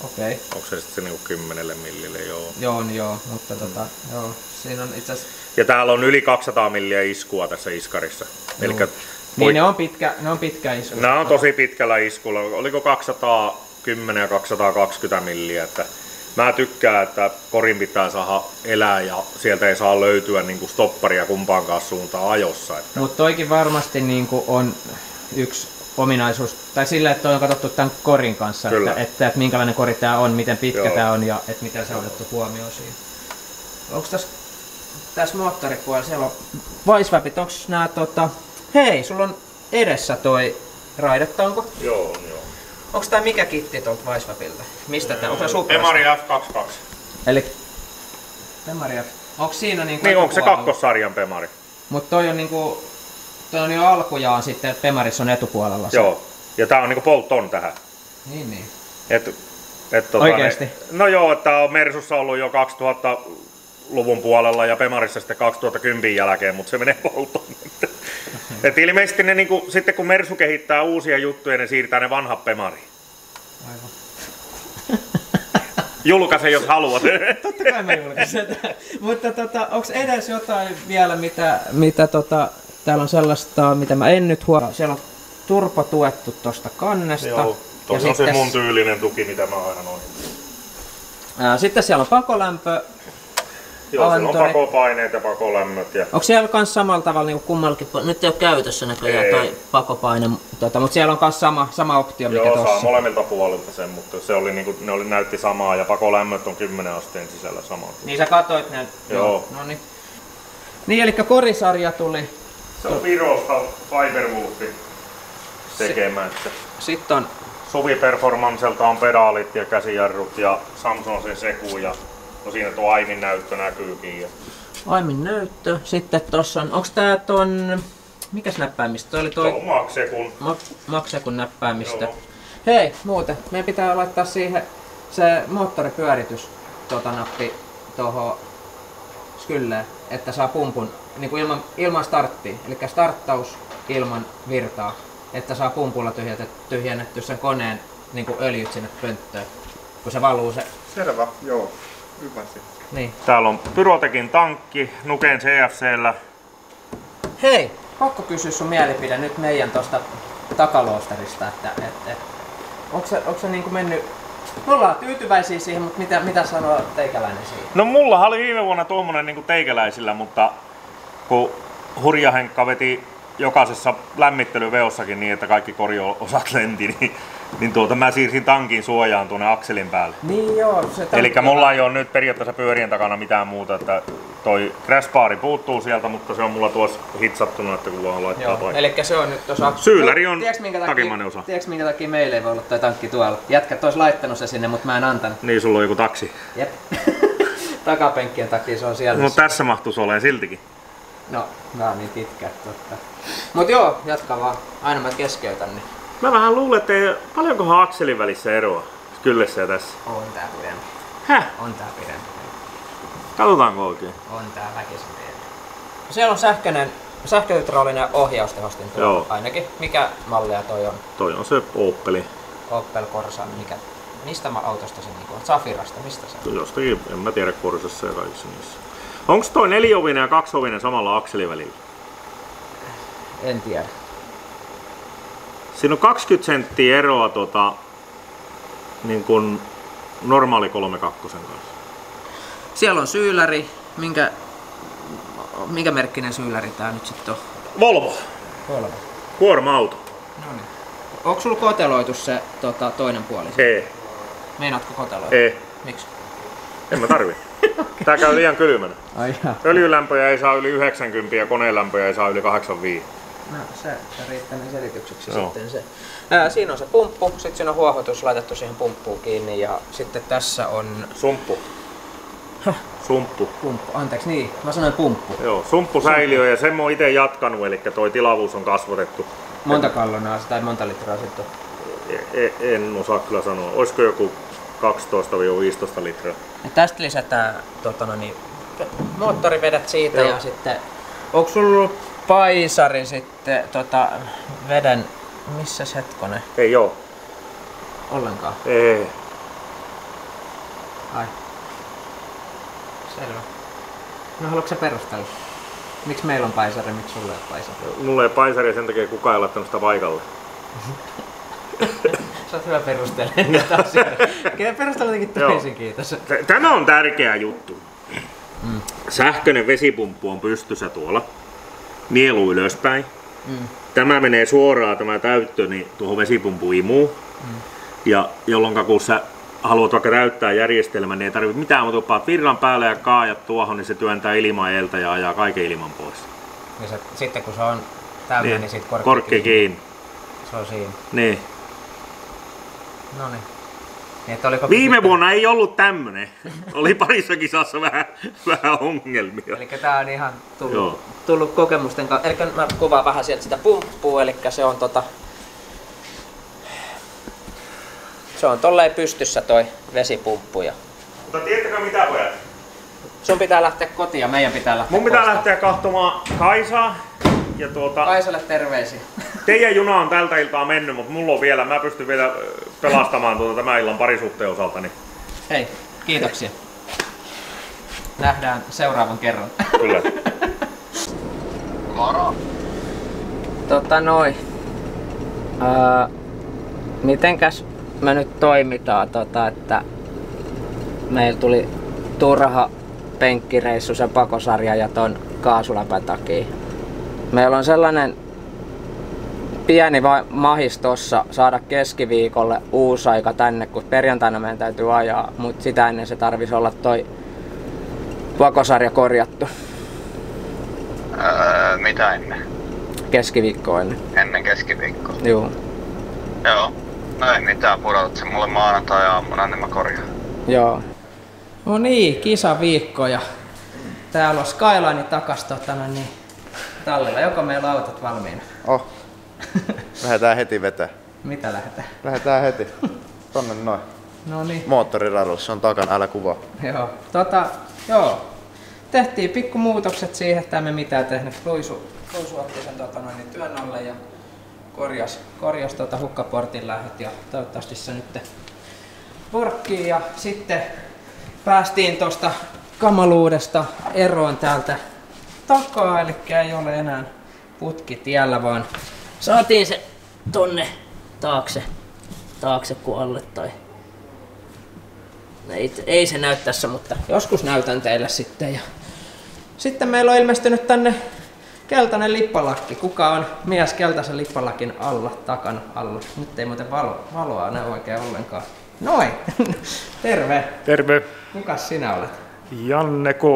Okei. Okay. Onko se sitten se niinku kymmenelle millille? Joo. Joo, joo, mutta tota, joo, siinä on itse asiassa... Ja täällä on yli kaksisataa milliä iskua tässä iskarissa. Elikkä niin ne on pitkä, ne on pitkä isku. Nämä on tosi pitkällä iskulla. Oliko kaksisataakymmenen ja kaksisataakaksikymmentä milliä, että mä tykkään, että korin pitää saada elää ja sieltä ei saa löytyä niinku stopparia kumpaankaan suuntaan ajossa. Että... Mutta toikin varmasti niinku on yksi ominaisuus, tai sillä, että toi on katsottu tämän korin kanssa, että, että, että minkälainen kori tää on, miten pitkä Joo. tää on ja että miten se on otettu huomioon siinä. Onko tässä, tässä moottoripuolella, siellä on vaisväpit, onko nää tota... Hei, sulla on edessä toi raidetta, onko? Joo, on joo. Onko tää mikä kitti tuolta vaisväpiltä? Mistä tää? Onko se Suprasta? Pemari F kaksikymmentäkaksi. Eli Pemari F. Onko siinä niinku... Niin, onko se kakkossarjan Pemari? Mut toi on niinku... Toi on jo alkujaan sitten, Pemarissa on etupuolella se. Joo. Ja tää on niinku poltton tähän. Niin, niin. Et, et, tota, Oikeesti? Ne, no joo, että tää on Mersussa ollut jo kaksituhattaluvun puolella ja Pemarissa sitten kaksituhattakymmenen jälkeen, mutta se menee polttoon. Et ilmeisesti ne, niinku, sitten kun Mersu kehittää uusia juttuja, ne siirtää ne vanhat Pemariin. Aivan. Julkaise jos haluat. Totta kai mä julkaisen. Mutta tota, onks edes jotain vielä, mitä, mitä tota, täällä on sellaista, mitä mä en nyt huomaa. Siellä on turpo tuettu tosta kannesta. Joo, toi on sitten... se mun tyylinen tuki, mitä mä aina noin. Ää, sitten siellä on pakolämpö. Joo, siellä on pakopaineet ja pakolämmöt. Ja... Onko siellä kans samalla tavalla niin kuin kummallakin? Nyt ei ole käytössä näköjään tai pakopaine, tota, mutta siellä on kans sama, sama optio, mikä Joo, tossa. Joo, saa molemmilta puolilta sen, mutta se oli, niin kuin, ne oli, näytti samaa ja pakolämmöt on kymmenen asteen sisällä samaa. Niin sä katoit ne? Joo. Joo. No niin. Niin, eli korisarja tuli. Se on Virosta Fiberwolfi tekemä. Sitten on... Suvi Performancelta on pedaalit ja käsijarrut ja Samson se seku ja no siinä tuo aimin näyttö näkyykin. Ja... Aimin näyttö. Sitten tossa on... Onks tää ton... Mikäs näppäimistö? Toi oli toi... Se on Maxekun. Ma Maxekun näppäimistö. Joo. Hei, muuten. Meidän pitää laittaa siihen se moottoripyöritys tota nappi tohon skylleen, että saa pumpun niin ilman, ilman starttia. Eli starttaus ilman virtaa, että saa pumpulla tyhjennetty sen koneen niin öljyt sinne pönttöön, kun se valuu se. Selvä, joo. Hyvä sitten. Niin. Täällä on Pyrotekin tankki, Nuken C F C:llä. Hei, pakko kysyä sun mielipide nyt meidän tosta takaloosterista, että et, et, onko se, onko se niinku mennyt... Me ollaan tyytyväisiä siihen, mutta mitä, mitä sanoo teikäläinen siihen? No mulla oli viime vuonna tuommoinen niinku teikäläisillä, mutta kun Hurja Henkka veti jokaisessa lämmittelyveossakin niin, että kaikki korjo-osat lenti, niin, niin tuota, mä siirsin tankin suojaan tuonne akselin päälle. Niin joo, se Eli mulla ei ole nyt periaatteessa pyörien takana mitään muuta, että toi crashbaari puuttuu sieltä, mutta se on mulla tuossa hitsattuna, että kun vaan laittaa paikkaan. Eli se on nyt tuossa... Syylläri on takimainen osa. Tiedätkö minkä takia meillä ei voi olla toi tankki tuolla? Jätkät ois laittanut se sinne, mutta mä en antanut. Niin, sulla on joku taksi. Jep. Takapenkkien takia se on siellä. No tässä mahtuisi olemaan siltikin. No, nää on niin pitkä, totta. Mut joo, jatka vaan. Aina mä keskeytän. Niin. Mä vähän luulen, että ei, paljonkohan akselin välissä eroa kyllessä ja tässä. On tää pidempi. Häh? On tää pidempi. Katsotaanko oikein? On tää väkisin pidempi. Siellä on sähköinen, sähköhydraulinen ohjaustehostin tuo ainakin. Mikä mallia toi on? Toi on se Opeli. Opel Corsa, mikä? Mistä mä autosta se niinku on? Zafirasta, mistä se on? Jostakin, en mä tiedä, Corsassa ja kaikissa niissä. Onko toi neliovinen ja kaksiovinen samalla akselin välillä? En tiedä. Siinä on kaksikymmentä senttiä eroa tota, niin kuin normaali kolmekymmentäkaksi kanssa. Siellä on syylläri. Minkä, minkä merkkinen syylläri tää nyt sitten on? Volvo. Volvo. Kuorma-auto. No niin. Onko sulla koteloitu se tota, toinen puoli? Ei. Meinaatko koteloida? Ei. Miksi? En mä tarvi. Tää käy liian kylmänä. Ai jaa. Öljylämpöjä ei saa yli yhdeksänkymmentä ja konelämpöjä ei saa yli kahdeksankymmentäviisi. No se, se riittää niin selitykseksi no. Sitten se. Ää, siinä on se pumppu, sitten siinä on huohotus laitettu siihen pumppuun kiinni ja sitten tässä on... Sumppu. Häh? Sumppu. Pumppu, anteeksi niin, mä sanoin pumppu. Joo, sumppu säiliö ja sen mä oon ite jatkanut, eli toi tilavuus on kasvatettu. Monta gallonaa tai monta litraa sitten? En, en osaa kyllä sanoa. Olisiko joku kaksitoista viisitoista litraa? Ja tästä lisätään tota, no niin, moottorivedet siitä. Joo. Ja sitten... Onko sulla paisari sitten tota, veden... Missäs hetkonen? Ei oo. Ollenkaan? Ei. Ai. Selvä. No haluatko sä perustella? Miksi meillä on paisari, miksi sulla ei ole paisari? Mulla ei paisari sen takia kukaan ei laittanut sitä paikalle. Sä oot hyvä perustelemaan näitä asioita. Perustella jotenkin toisin, kiitos. Tämä on tärkeä juttu. Mm. Sähköinen vesipumppu on pystyssä tuolla. Nielu ylöspäin. Mm. Tämä menee suoraan tämä täyttö niin tuohon vesipumpun imuun. Mm. Ja jolloin kun sä haluat vaikka täyttää järjestelmän, niin ei tarvitse mitään muuta, paat virran päälle ja kaajat tuohon, niin se työntää ilmaa eltä ja ajaa kaiken ilman pois. Ja se, sitten kun se on täynnä, niin, niin sit korkki, korkki kiinni. kiinni. Se on siinä. Niin. Noniin. Niin, viime pitkä... vuonna ei ollut tämmönen. Oli parissa kisassa vähän, vähän ongelmia. Eli tää on ihan tullut, tullut kokemusten kanssa. Eli mä kuvaan vähän sieltä sitä pumppua, eli se on tota... Se on tolleen pystyssä toi vesipumppu. Ja... Mutta tiedättekö mitä pojat? Sun pitää lähteä kotiin ja meidän pitää lähteä Mun pitää postaan. lähteä katsomaan Kaisaa. Ja tuota... Kaisalle terveisiä. Teidän juna on tältä iltaa mennyt, mutta mulla on vielä, mä pystyn vielä pelastamaan tuota tämän illan parisuhteen osalta. Niin... Hei, kiitoksia. Nähdään seuraavan kerran. Kyllä. Moro. Tota noin. Öö, mitenkäs me nyt toimitaan, tota, että meillä tuli turha penkkireissu sen pakosarjan ja ton kaasuläpän takia. Meillä on sellainen pieni mahis tossa saada keskiviikolle uusi aika tänne, kun perjantaina meidän täytyy ajaa, mutta sitä ennen se tarvisi olla toi pakosarja korjattu. Öö, mitä ennen? Keskiviikkoa ennen. Ennen keskiviikkoa? Joo. Joo. No ei mitään, pudotat sen mulle maanantai-aamuna, niin mä korjaan. Joo. No niin, kisaviikko ja täällä on Skyline takas totana, niin tallella. Joko meillä on autot valmiina? Oh. Lähdetään heti vetää. Mitä lähdetään? Lähdetään heti. Tonne noin. No niin. Moottoriradussa on takana, älä kuvaa. Joo. Tota, joo. Tehtiin pikku muutokset siihen, että emme mitään tehnyt. Luisu, Luisu otti sen tota noin, niin työn alle ja korjas, korjas tota hukkaportin lähdet ja toivottavasti se nyt purkkii ja sitten päästiin tosta kamaluudesta eroon täältä takaa, eli ei ole enää putki tiellä, vaan saatiin se tonne taakse, taakse kuin alle tai ei, ei se näy tässä, mutta joskus näytän teille sitten. Ja sitten meillä on ilmestynyt tänne keltainen lippalakki. Kuka on mies keltaisen lippalakin alla, takana alla? Nyt ei muuten valo, valoa näy oikein ollenkaan. Noin! Terve! Terve! Kukas sinä olet? Janne K.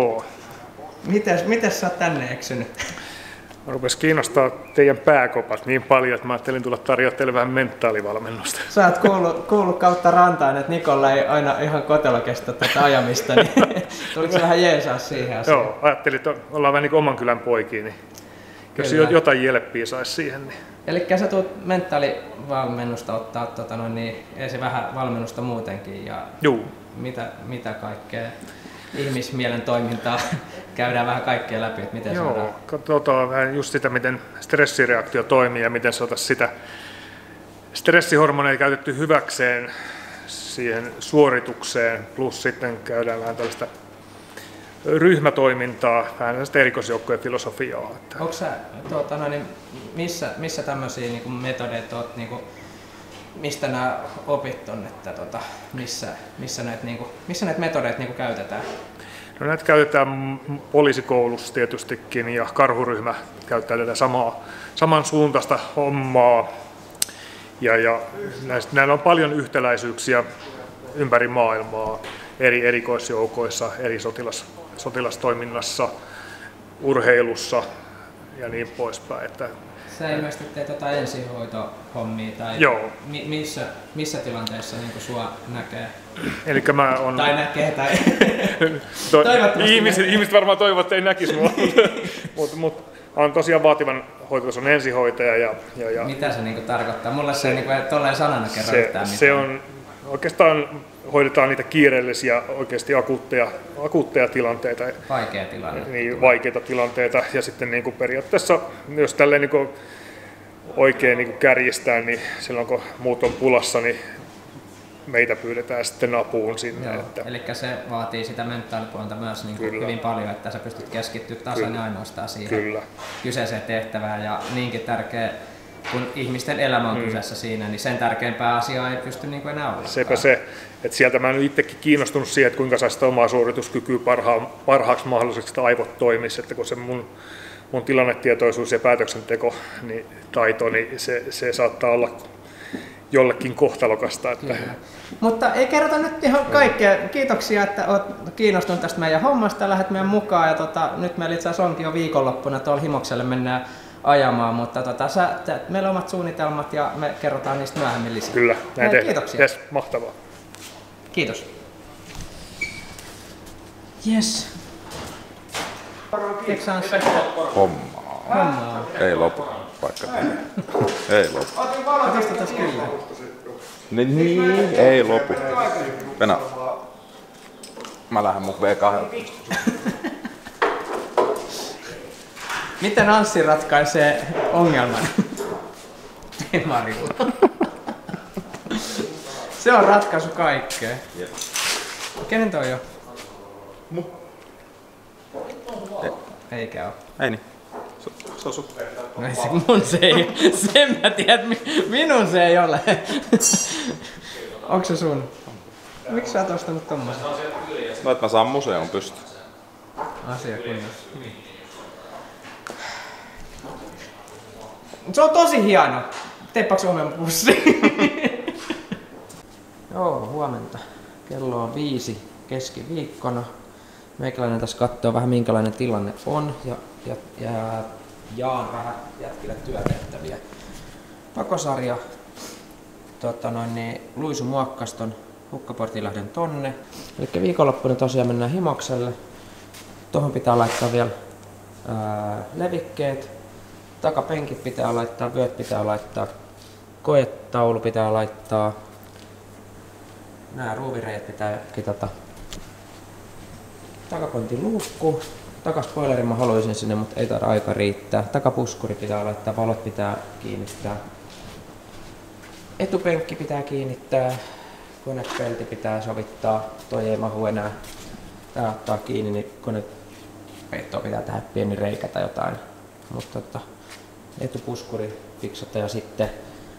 Mites, mites sä oot tänne eksynyt? Mä rupes kiinnostaa teidän pääkopat niin paljon, että mä ajattelin tulla tarjoa teille vähän mentaalivalmennusta. Sä oot kuullut, kuullut kautta rantaan, että Nikolla ei aina ihan kotelo kestä tätä ajamista, niin tuliko se vähän jeesaa siihen asiaan? Joo, ajattelin, että ollaan vähän niin kuin oman kylän poikia, niin jos Kyllä. jotain jelppiä saisi siihen. Niin... Eli sä tulet mentaalivalmennusta ottaa, tota noin, niin ei se vähän valmennusta muutenkin ja Juu. Mitä, mitä kaikkea ihmismielen toimintaa käydään vähän kaikkea läpi, että miten Joo, saadaan. katsotaan vähän just sitä, miten stressireaktio toimii ja miten saataisiin sitä stressihormoneja käytetty hyväkseen siihen suoritukseen, plus sitten käydään vähän tällaista ryhmätoimintaa, vähän tällaista erikoisjoukkojen filosofiaa. Onko sä, tuota, no, niin missä, missä tämmöisiä niin metodeita olet, niin kuin, mistä nämä opit on, että tota, missä, missä, näitä, niin kuin, missä näitä metodeita niin kuin käytetään? No näitä käytetään poliisikoulussa tietystikin ja karhuryhmä käyttää tätä samaa, samansuuntaista hommaa. Ja, ja näistä, näillä on paljon yhtäläisyyksiä ympäri maailmaa eri erikoisjoukoissa, eri sotilas, sotilastoiminnassa, urheilussa ja niin poispäin. Että sä ilmeisesti teet jotain ensihoitohommia tai Joo. Mi- missä, missä tilanteessa niin sua näkee? Elikkä mä on... Tai näkee tai... to... ihmiset, ihmiset varmaan toivovat, että ei näkisi mua, mutta mut, olen tosiaan vaativan hoitotason ensihoitaja. Ja, ja, ja mitä se niinku tarkoittaa? Mulle se, se niinku, tolleen sanana kerro se, yhtään mitään. Se on, oikeastaan hoidetaan niitä kiireellisiä, oikeasti akuutteja, akuutteja tilanteita. Vaikea tilanne. Niin, vaikeita tilanteita. Ja sitten niin kuin periaatteessa, jos tälleen niin kuin oikein niin kuin kärjistää, niin silloin kun muut on pulassa, niin meitä pyydetään sitten apuun sinne. Joo, että... eli se vaatii sitä mentaalipuolta myös niin kuin hyvin paljon, että sä pystyt keskittymään tasan ja ainoastaan siihen Kyllä. kyseiseen tehtävään. Ja niinkin tärkeä, kun ihmisten elämä on mm. kyseessä siinä, niin sen tärkeämpää asiaa ei pysty niin kuin enää ollenkaan. Sepä se, että sieltä mä olen itsekin kiinnostunut siihen, että kuinka saa sitä omaa suorituskykyä parha, parhaaksi mahdolliseksi, että aivot toimisi, että kun se mun, mun tilannetietoisuus ja päätöksenteko niin taito, niin se, se saattaa olla jollekin kohtalokasta. Että... Mutta ei kerrota nyt ihan kaikkea. Kiitoksia, että olet kiinnostunut tästä meidän hommasta, lähdet meidän mukaan. Ja tota, nyt meillä itse asiassa onkin jo viikonloppuna tuolla Himokselle mennään ajamaan, mutta tota, sä, sä, meillä on omat suunnitelmat ja me kerrotaan niistä myöhemmin lisää. Kyllä, näin tehdään. Kiitoksia. Yes, mahtavaa. Kiitos. Yes. Hommaa. Hommaa. Ei lopu, vaikka ei lopu. Katsotaan tässä kyllä. Niin, niin, ei lopu. Venä. Mä lähden mun V kaksi. Miten Anssi ratkaisee ongelman? Marilla. Se on ratkaisu kaikkeen. Yep. Kenen toi on? Mu. Eikä oo. Ei niin. Se, se on sun. No ei se mun se ei. Sen mä tiedän, minun se ei ole. Onks se sun? Miksi sä oot ostanut tommosen? No et mä saan museon pystyyn. Asia kunnossa. Se on tosi hieno. Teippaaks huomenna pussi? Joo, huomenta. Kello on viisi keskiviikkona. Meikäläinen tässä katsoo vähän minkälainen tilanne on ja, ja, ja jaan vähän jätkille työtehtäviä. Pakosarja tota noin, niin, Luisu muokkasi ton Hukkaportinlahden tonne. Eli viikonloppuna tosiaan mennään Himokselle. Tuohon pitää laittaa vielä ää, levikkeet. Takapenkit pitää laittaa, vyöt pitää laittaa, koetaulu pitää laittaa. Nämä ruuvireijät pitää kitata. Takakontin luukku. Takaspoilerin mä haluaisin sinne, mutta ei taida aika riittää. Takapuskuri pitää laittaa, valot pitää kiinnittää. Etupenkki pitää kiinnittää. Konepelti pitää sovittaa. Toi ei mahu enää. Tää ottaa kiinni, niin konepeittoon pitää tehdä pieni reikä tai jotain. Mutta tota, etupuskuri fiksata ja sitten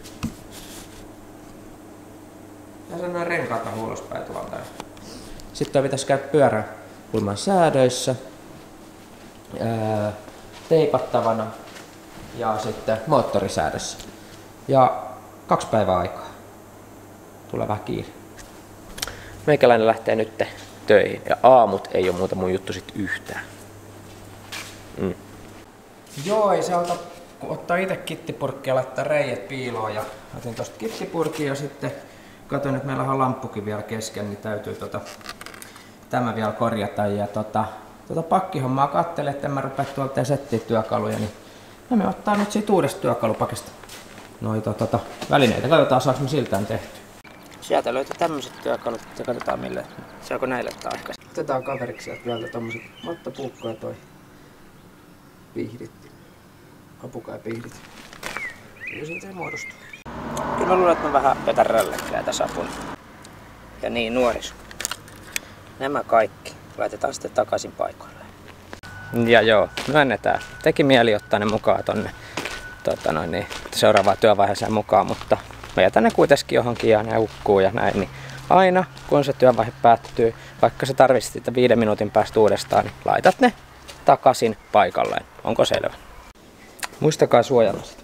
ja sanoin renkaata ulospäin tuolta. Sitten pitäisi käydä pyöräkulman säädöissä, ää, teipattavana ja sitten moottorisäädössä. Ja kaksi päivää aikaa. Tulee vähän kiire. Meikäläinen lähtee nyt töihin ja aamut ei ole muuta mun juttu sit yhtään. Mm. Joo, ei se auta ottaa itse kittipurkkia ja laittaa reijät piiloon ja otin tosta kittipurkin ja sitten katsoin, että meillä on lamppukin vielä kesken, niin täytyy tota, tämä vielä korjata ja tota, tota pakkihommaa katselen, että en mä rupea tuolta settiä työkaluja, niin me ottaa nyt siitä uudesta työkalupakista noita tota, välineitä. Katsotaan saaks me siltään tehty. Sieltä löytyy tämmöiset työkalut ja katsotaan mille, saako näille taas. Otetaan kaveriksi sieltä vielä tommoset mattopuukko ja toi pihdit. Apukaipihdit. Kyllä siitä ei muodostu. Kyllä mä luulen, että mä vähän petän rällekkää tässä apuna. Ja niin nuoriso. Nämä kaikki laitetaan sitten takaisin paikoilleen. Ja joo, myönnetään. Teki mieli ottaa ne mukaan tonne tota noin, niin, seuraavaan työvaiheeseen mukaan, mutta mä jätän ne kuitenkin johonkin ja ne hukkuu ja näin. Niin aina kun se työvaihe päättyy, vaikka se tarvitset sitä viiden minuutin päästä uudestaan, niin laitat ne takaisin paikalleen. Onko selvä? Muistakaa suojella sitä.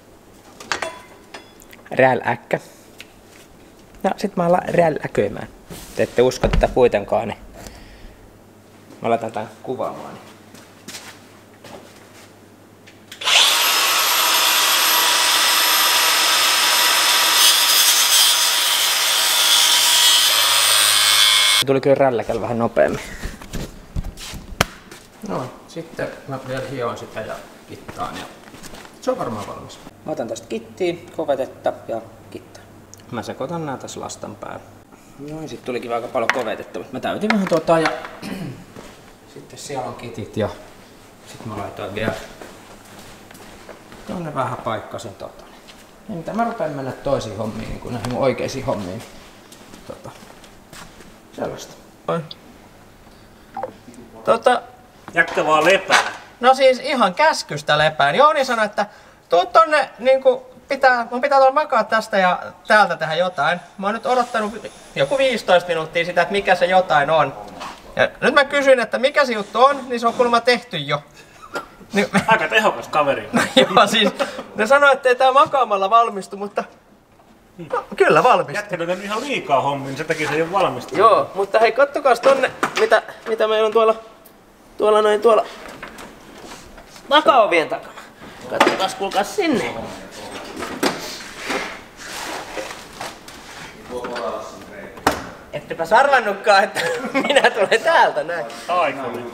Rälläkkä. Ja sit mä alan rälläköimään. Te ette usko tätä kuitenkaan, niin mä laitan tän kuvaamaan. Tuli kyllä rälläkällä vähän nopeammin. No, sitten mä vielä hioin sitä ja kittaan ja se on varmaan valmis. Mä otan tästä kittiin, kovetetta ja kittaa. Mä sekoitan nää tässä lastan päällä. Noin, sit tulikin aika paljon kovetetta, mutta mä täytin vähän tota ja sitten siellä on kitit ja sit mä laitoin vielä tonne vähän paikkasin tota. Ja mitä mä rupean mennä toisiin hommiin, niin kuin näihin mun oikeisiin hommiin. Tota. sellaista. Tota, Jäkkä vaan lepää. no siis ihan käskystä lepään. Jouni sanoi, että tuu tonne, niinku, pitää, mun pitää tulla makaa tästä ja täältä tehdä jotain. Mä oon nyt odottanut joku viisitoista minuuttia sitä, että mikä se jotain on. Ja nyt mä kysyin, että mikä se juttu on, niin se on kuulemma tehty jo. Niin, Aika tehokas kaveri. no joo, siis ne sanoi, että ei tää makaamalla valmistu, mutta no, kyllä valmistu. Jätkä on ihan liikaa hommin, niin sen takia se ei ole valmistunut. Joo, mutta hei, kattokaas tonne, mitä, mitä meillä on tuolla, tuolla noin tuolla takaovien takana. Kattokaas, kuulkaas sinne. Ettepä arvannutkaan, että minä tulen täältä näin. Taikuri.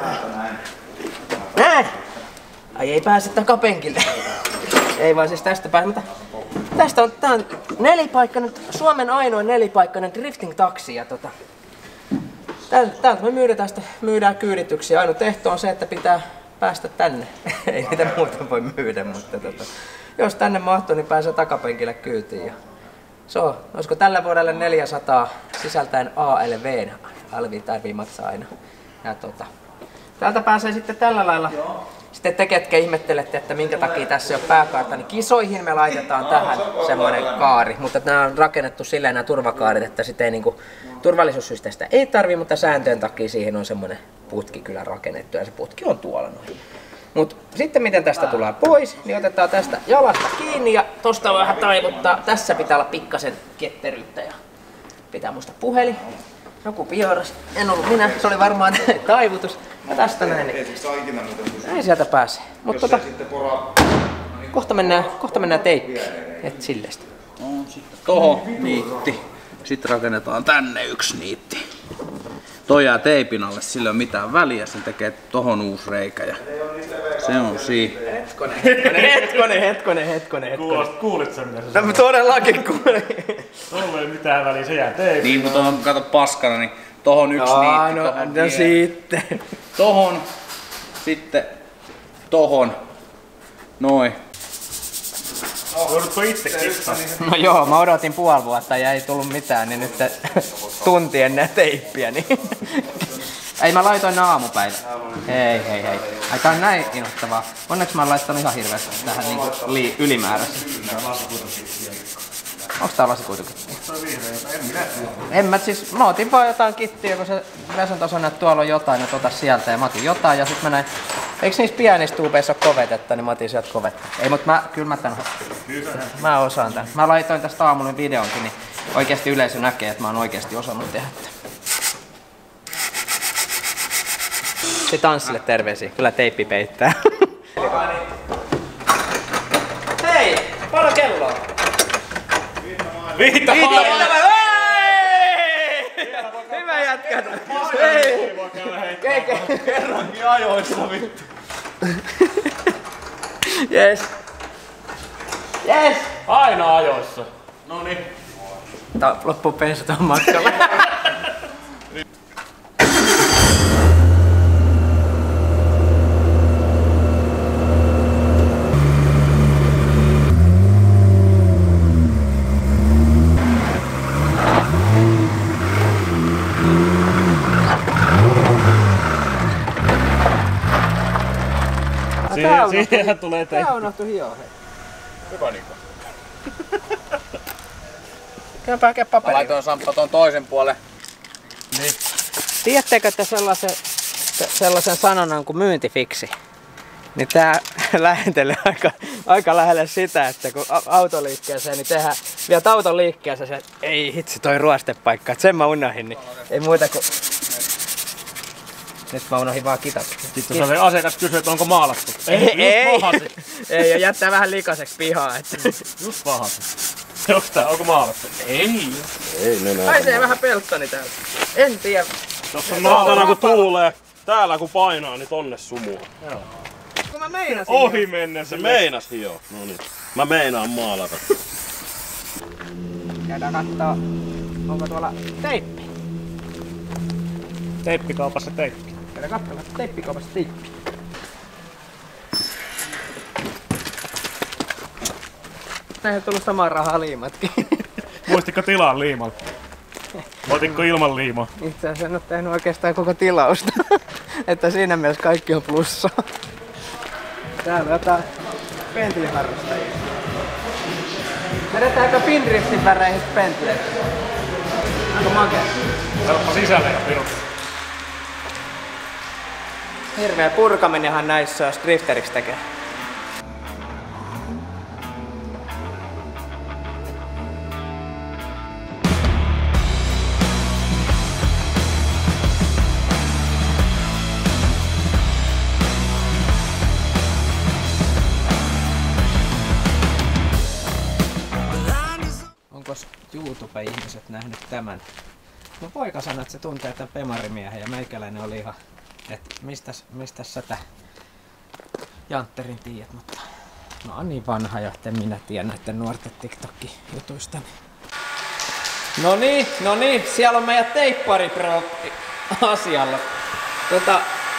Näin! Ai ei pääse takapenkille. Ei vaan siis tästä pääse, mutta tästä on, tää on nelipaikkainen, Suomen ainoa nelipaikkainen drifting-taksi ja tota, täältä me myydään, tästä, myydään kyydityksiä. Ainut ehto on se, että pitää päästä tänne. Ei niitä muuten voi myydä, mutta tota, jos tänne mahtuu, niin pääsee takapenkille kyytiin. Ja se on, olisiko tällä vuodelle neljäsataa sisältäen A L V:n. Alvi tarvii maksaa aina. Ja tota, täältä pääsee sitten tällä lailla. Sitten te, ketkä ihmettelette, että minkä takia tässä ei ole pääkaarta, niin kisoihin me laitetaan tähän semmoinen kaari. Mutta nämä on rakennettu silleen nämä turvakaarit, että sitten ei niinku, turvallisuussyistä sitä ei tarvi, mutta sääntöjen takia siihen on semmoinen putki kyllä rakennettu ja se putki on tuolla noin. Mut sitten miten tästä tulee pois, niin otetaan tästä jalasta kiinni ja tosta vähän taivuttaa. Tässä pitää olla pikkasen ketteryyttä ja pitää muistaa puhelin. Joku pioras, en ollut minä, se oli varmaan taivutus. Ja tästä näin. Ei sieltä pääse. Mut tota, kohta mennään, kohta mennään teippiin. Et sillestä. No, sitten tohon niitti. Sitten rakennetaan tänne yksi niitti. Toi jää teipin alle, sillä ei ole mitään väliä. Sen tekee tohon uusi reikä ja se on siinä. Hetkonen, hetkonen, hetkonen, hetkonen, hetkonen. Kuulost, kuulit sen, mitä se No, sanoi? todellakin kuulin. Sulla ei mitään väliä, se jää teipin. Niin, mutta on, kato paskana, niin tohon yksi Aa, niitti, no, tohon no tie. sitten. Tohon, sitten tohon, noin. Joudutko itse kistaan? No joo, mä odotin puoli vuotta ja ei tullut mitään, niin nyt tunti ennen teippiä, niin ei mä laitoin aamupäivä. Ei, hei, hei. Ai tää on näin innostavaa. Onneksi mä oon laittanut ihan hirveästi tähän niinku li- ylimäärässä. Onks tää lasikuitukitti? En mä siis, mä otin vaan jotain kittiä, kun se Veson tason, että tuolla on jotain, että ota sieltä ja mä otin jotain ja sit mä näin. Eiks niissä pienissä tuubeissa ole kovetetta, niin mä otin sieltä kovetta. Ei, mut mä, kyllä mä tän, mä osaan tän. Mä laitoin tästä aamulla videonkin, niin oikeesti yleisö näkee, että mä oon oikeesti osannut tehdä tän. Se tanssille terveisiä, kyllä teippi peittää. Hei, paljon kelloa? Viitä Hyvä jätkä! Hei! Kerrankin ajoissa vittu. Jes. Jes! Aina ajoissa. Noniin. Tää loppuu pensa tuohon matkalle. Siihen, siihen tulee teippi. Tää unohtui hioa, hei. Hyvä Niko. Käypä hakea Mä paperia. laitoin Samppa ton toisen puolen. Tiedättekö, että sellaisen, sellaisen sanonnan kuin myyntifiksi? Niin tää lähentelee aika, aika lähelle sitä, että kun autoliikkeeseen, niin tehdään, viet auton liikkeeseen se, että ei hitsi toi ruostepaikka, että sen mä unohin, niin ei muuta kuin... Nyt mä unohin vaan kitat. Sitten se asiakas kysyy, että onko maalattu. Ei, ei, just vahasi. ei, ja jättää vähän likaiseksi pihaa, että... Just vahasi. Onko tää, onko maalattu? Ei. Ei nenää. Pääsee vähän pelttoni täältä. En tiedä. Tuossa on saatana kun tuulee, täällä kun painaa, niin tonne sumua. Joo. Kun mä meinasin... Ohi mennessä. Se meinas hio. No niin. Mä meinaan maalata. Käydään kattoo, onko tuolla teippi. Teippikaupassa teippi. Käydään katsomaan teippikaupassa teippi. Näin on tullut samaa rahaa liimatkin. Muistitko tilaa liimalla? Otitko ilman liimaa? Itse asiassa en ole tehnyt oikeastaan koko tilausta. Että siinä mielessä kaikki on plussa. Täällä on jotain Bentley-harrastajia. Vedetäänkö Pindriftin väreihistä Bentley? Onko makea? Helppo sisälle ja pirut. Hirveä purkaminenhan näissä jos drifteriksi tekee. Onkos YouTube-ihmiset nähnyt tämän? Mun poika sanoi, että se tuntee tämän Pemarimiehen ja meikäläinen oli ihan, että mistäs, mistäs sä tä Jantterin tiedät, mutta mä oon niin vanha ja en minä tiedä näiden nuorten TikTok-jutuista. No niin, no niin, siellä on meidän teippari pro asialla. Tota...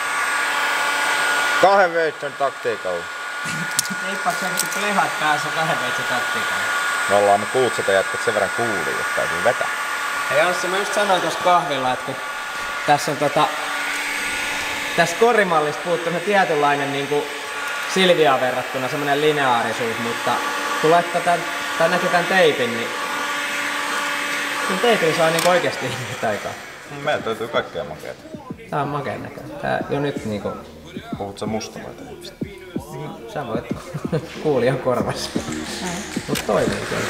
Kahden veitsen taktiikalla. Teippakseksi plehat päässä kahden veitsen taktiikalla. Me ollaan me kuutseta jätkät sen verran kuuliin, että täytyy vetää. Hei Anssi, mä just sanoin tuossa kahvilla, että kun tässä on tota... Tässä korimallista puuttuu se tietynlainen niinku Silviaan verrattuna semmonen lineaarisuus, mutta kun laittaa tän, tän näki tän teipin, niin sen teipin saa niinku oikeesti ihmeitä aikaa. Meiltä löytyy kaikkea makeata. Tää on makeen näköinen. Tää jo nyt niinku... Puhut sä musta vai teipistä? Sä voit kuulijan korvassa. Mut toimii kyllä.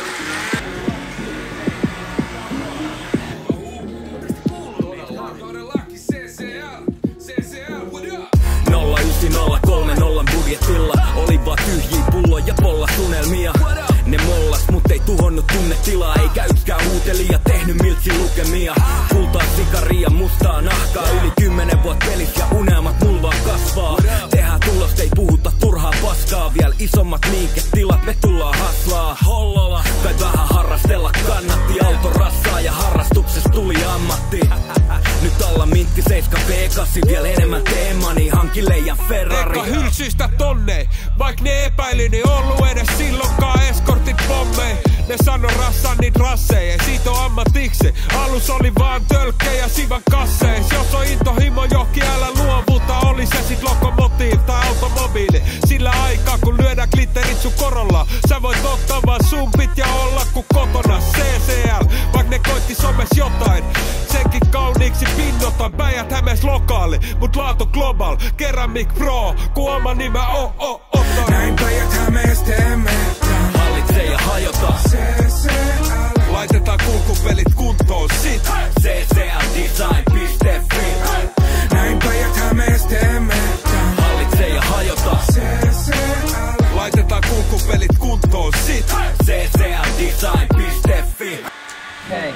nolla yhdeksän nolla kolme nolla budjetilla oli vaan tyhjiä pulloja polla tunnelmia. Ne mollas, mut ei tuhonnut tunnetilaa, eikä yksikään huuteli ja tehnyt miltsi lukemia. Kultaa sikaria, mustaa nahkaa, yli kymmenen vuotta pelis ja unelmat mul vaan kasvaa. Tehdään tulosta, ei puhuta turhaa paskaa, vielä isommat liiketilat, me tullaan haslaa. Hollola, kai vähän harrastella kannatti, auto rassaa ja harrastuksesta tuli ammatti. Nyt alla mintti seitsemän B kahdeksan, vielä enemmän teemani, hanki leijan Ferrari. Ekka hylsyistä tonne, vaik ne epäili, ne ollu edes silloinkaan eskortit pommei. Ne sano rassan niit rasseja, siitä on ammatiksi. Alus oli vaan tölkkejä sivan kasseis. Jos on intohimo johki, älä luovuta. Oli se sit lokomotiiv tai automobiili. Sillä aikaa kun lyödään glitterit sun korolla, sä voit ottaa vaan sumpit ja olla ku kotona. C C L, vaik ne koitti somes jotain, senkin kauniiksi pinnotan. Päijät Hämees lokaali, mut laatu global. Keramic Pro, ku oma nimä o o otan. Näin Päijät Hämees teemme. Hallitse ja hajota. C C L. Laitetaan kulkupelit kuntoon sit. C C L design piste fi. Näin Päijät Hämees teemme. Hallitse ja hajota. C C L. Laitetaan kulkupelit kuntoon sit. C C L design piste fi. Hei.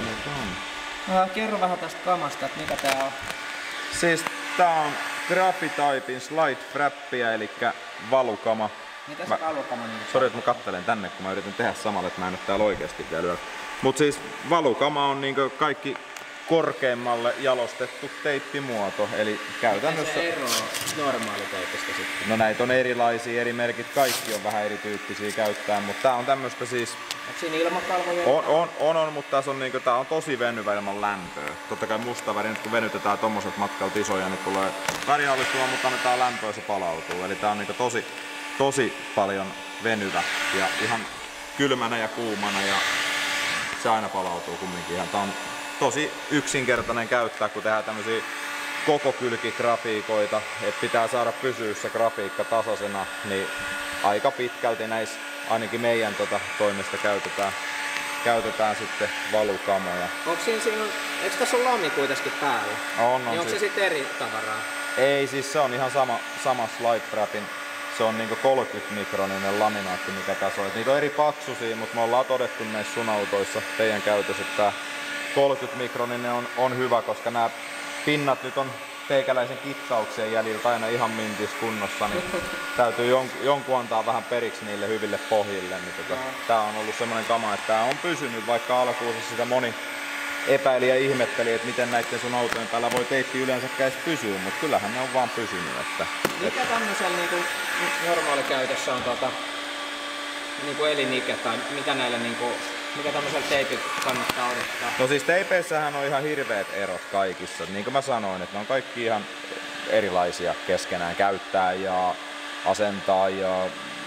No, kerro vähän tästä kamasta, että mikä tää on. Siis tää on Graphitypin slide frappia, eli valukama. Mitä se valukama niin? Sori, että mä kattelen tänne, kun mä yritän tehdä samalla, että mä en oo täällä oikeesti vielä lyödä. Mut siis valukama on niinku kaikki korkeimmalle jalostettu teippimuoto, eli käytännössä... Miten se eroaa normaaliteipistä sitten? No näitä on erilaisia, eri merkit, kaikki on vähän erityyppisiä käyttää, mutta tää on tämmöstä siis... Onko siinä ilmakalvoja? On, on, on, on, mutta tässä on, niinku, tää on tosi venyvä ilman lämpöä. Totta kai musta väri, nyt kun venytetään tommoset matkalta isoja, niin tulee värihallistua, mutta annetaan lämpöä, se palautuu. Eli tää on niinku tosi, tosi paljon venyvä ja ihan kylmänä ja kuumana ja se aina palautuu kumminkin. Ihan, tää on tosi yksinkertainen käyttää, kun tehdään tämmösiä koko kylkigrafiikoita, että pitää saada pysyä se grafiikka tasaisena, niin aika pitkälti näissä ainakin meidän tota, toimesta käytetään, käytetään sitten valukamoja. Onko siinä, siinä on, eikö tässä ole lami kuitenkin päällä? On, on. Niin onko siis... se sitten eri tavaraa? Ei, siis se on ihan sama, sama slide wrapin. Se on niinku kolmekymmentä mikroninen laminaatti, mikä tässä on. Et niitä on eri paksuisia, mutta me ollaan todettu näissä sun autoissa teidän käytössä, että tää kolmekymmentä mikroninen on, on hyvä, koska nämä pinnat nyt on teikäläisen kittauksien jäljiltä aina ihan mintis kunnossa, niin täytyy jon, jonkun antaa vähän periksi niille hyville pohjille. Niin tota, tää on ollut semmoinen kama, että tää on pysynyt, vaikka alkuunsa sitä moni epäili ja ihmetteli, että miten näiden sun autojen päällä voi teippi yleensäkään edes pysyä, mutta kyllähän ne on vaan pysynyt. Että, mikä et... tämmöisellä niinku normaalikäytössä on tota, niinku elinikä tai mitä näillä niinku mikä tämmöisellä teipillä kannattaa odottaa? No siis teipeissähän on ihan hirveät erot kaikissa. Niin kuin mä sanoin, että ne on kaikki ihan erilaisia keskenään käyttää ja asentaa ja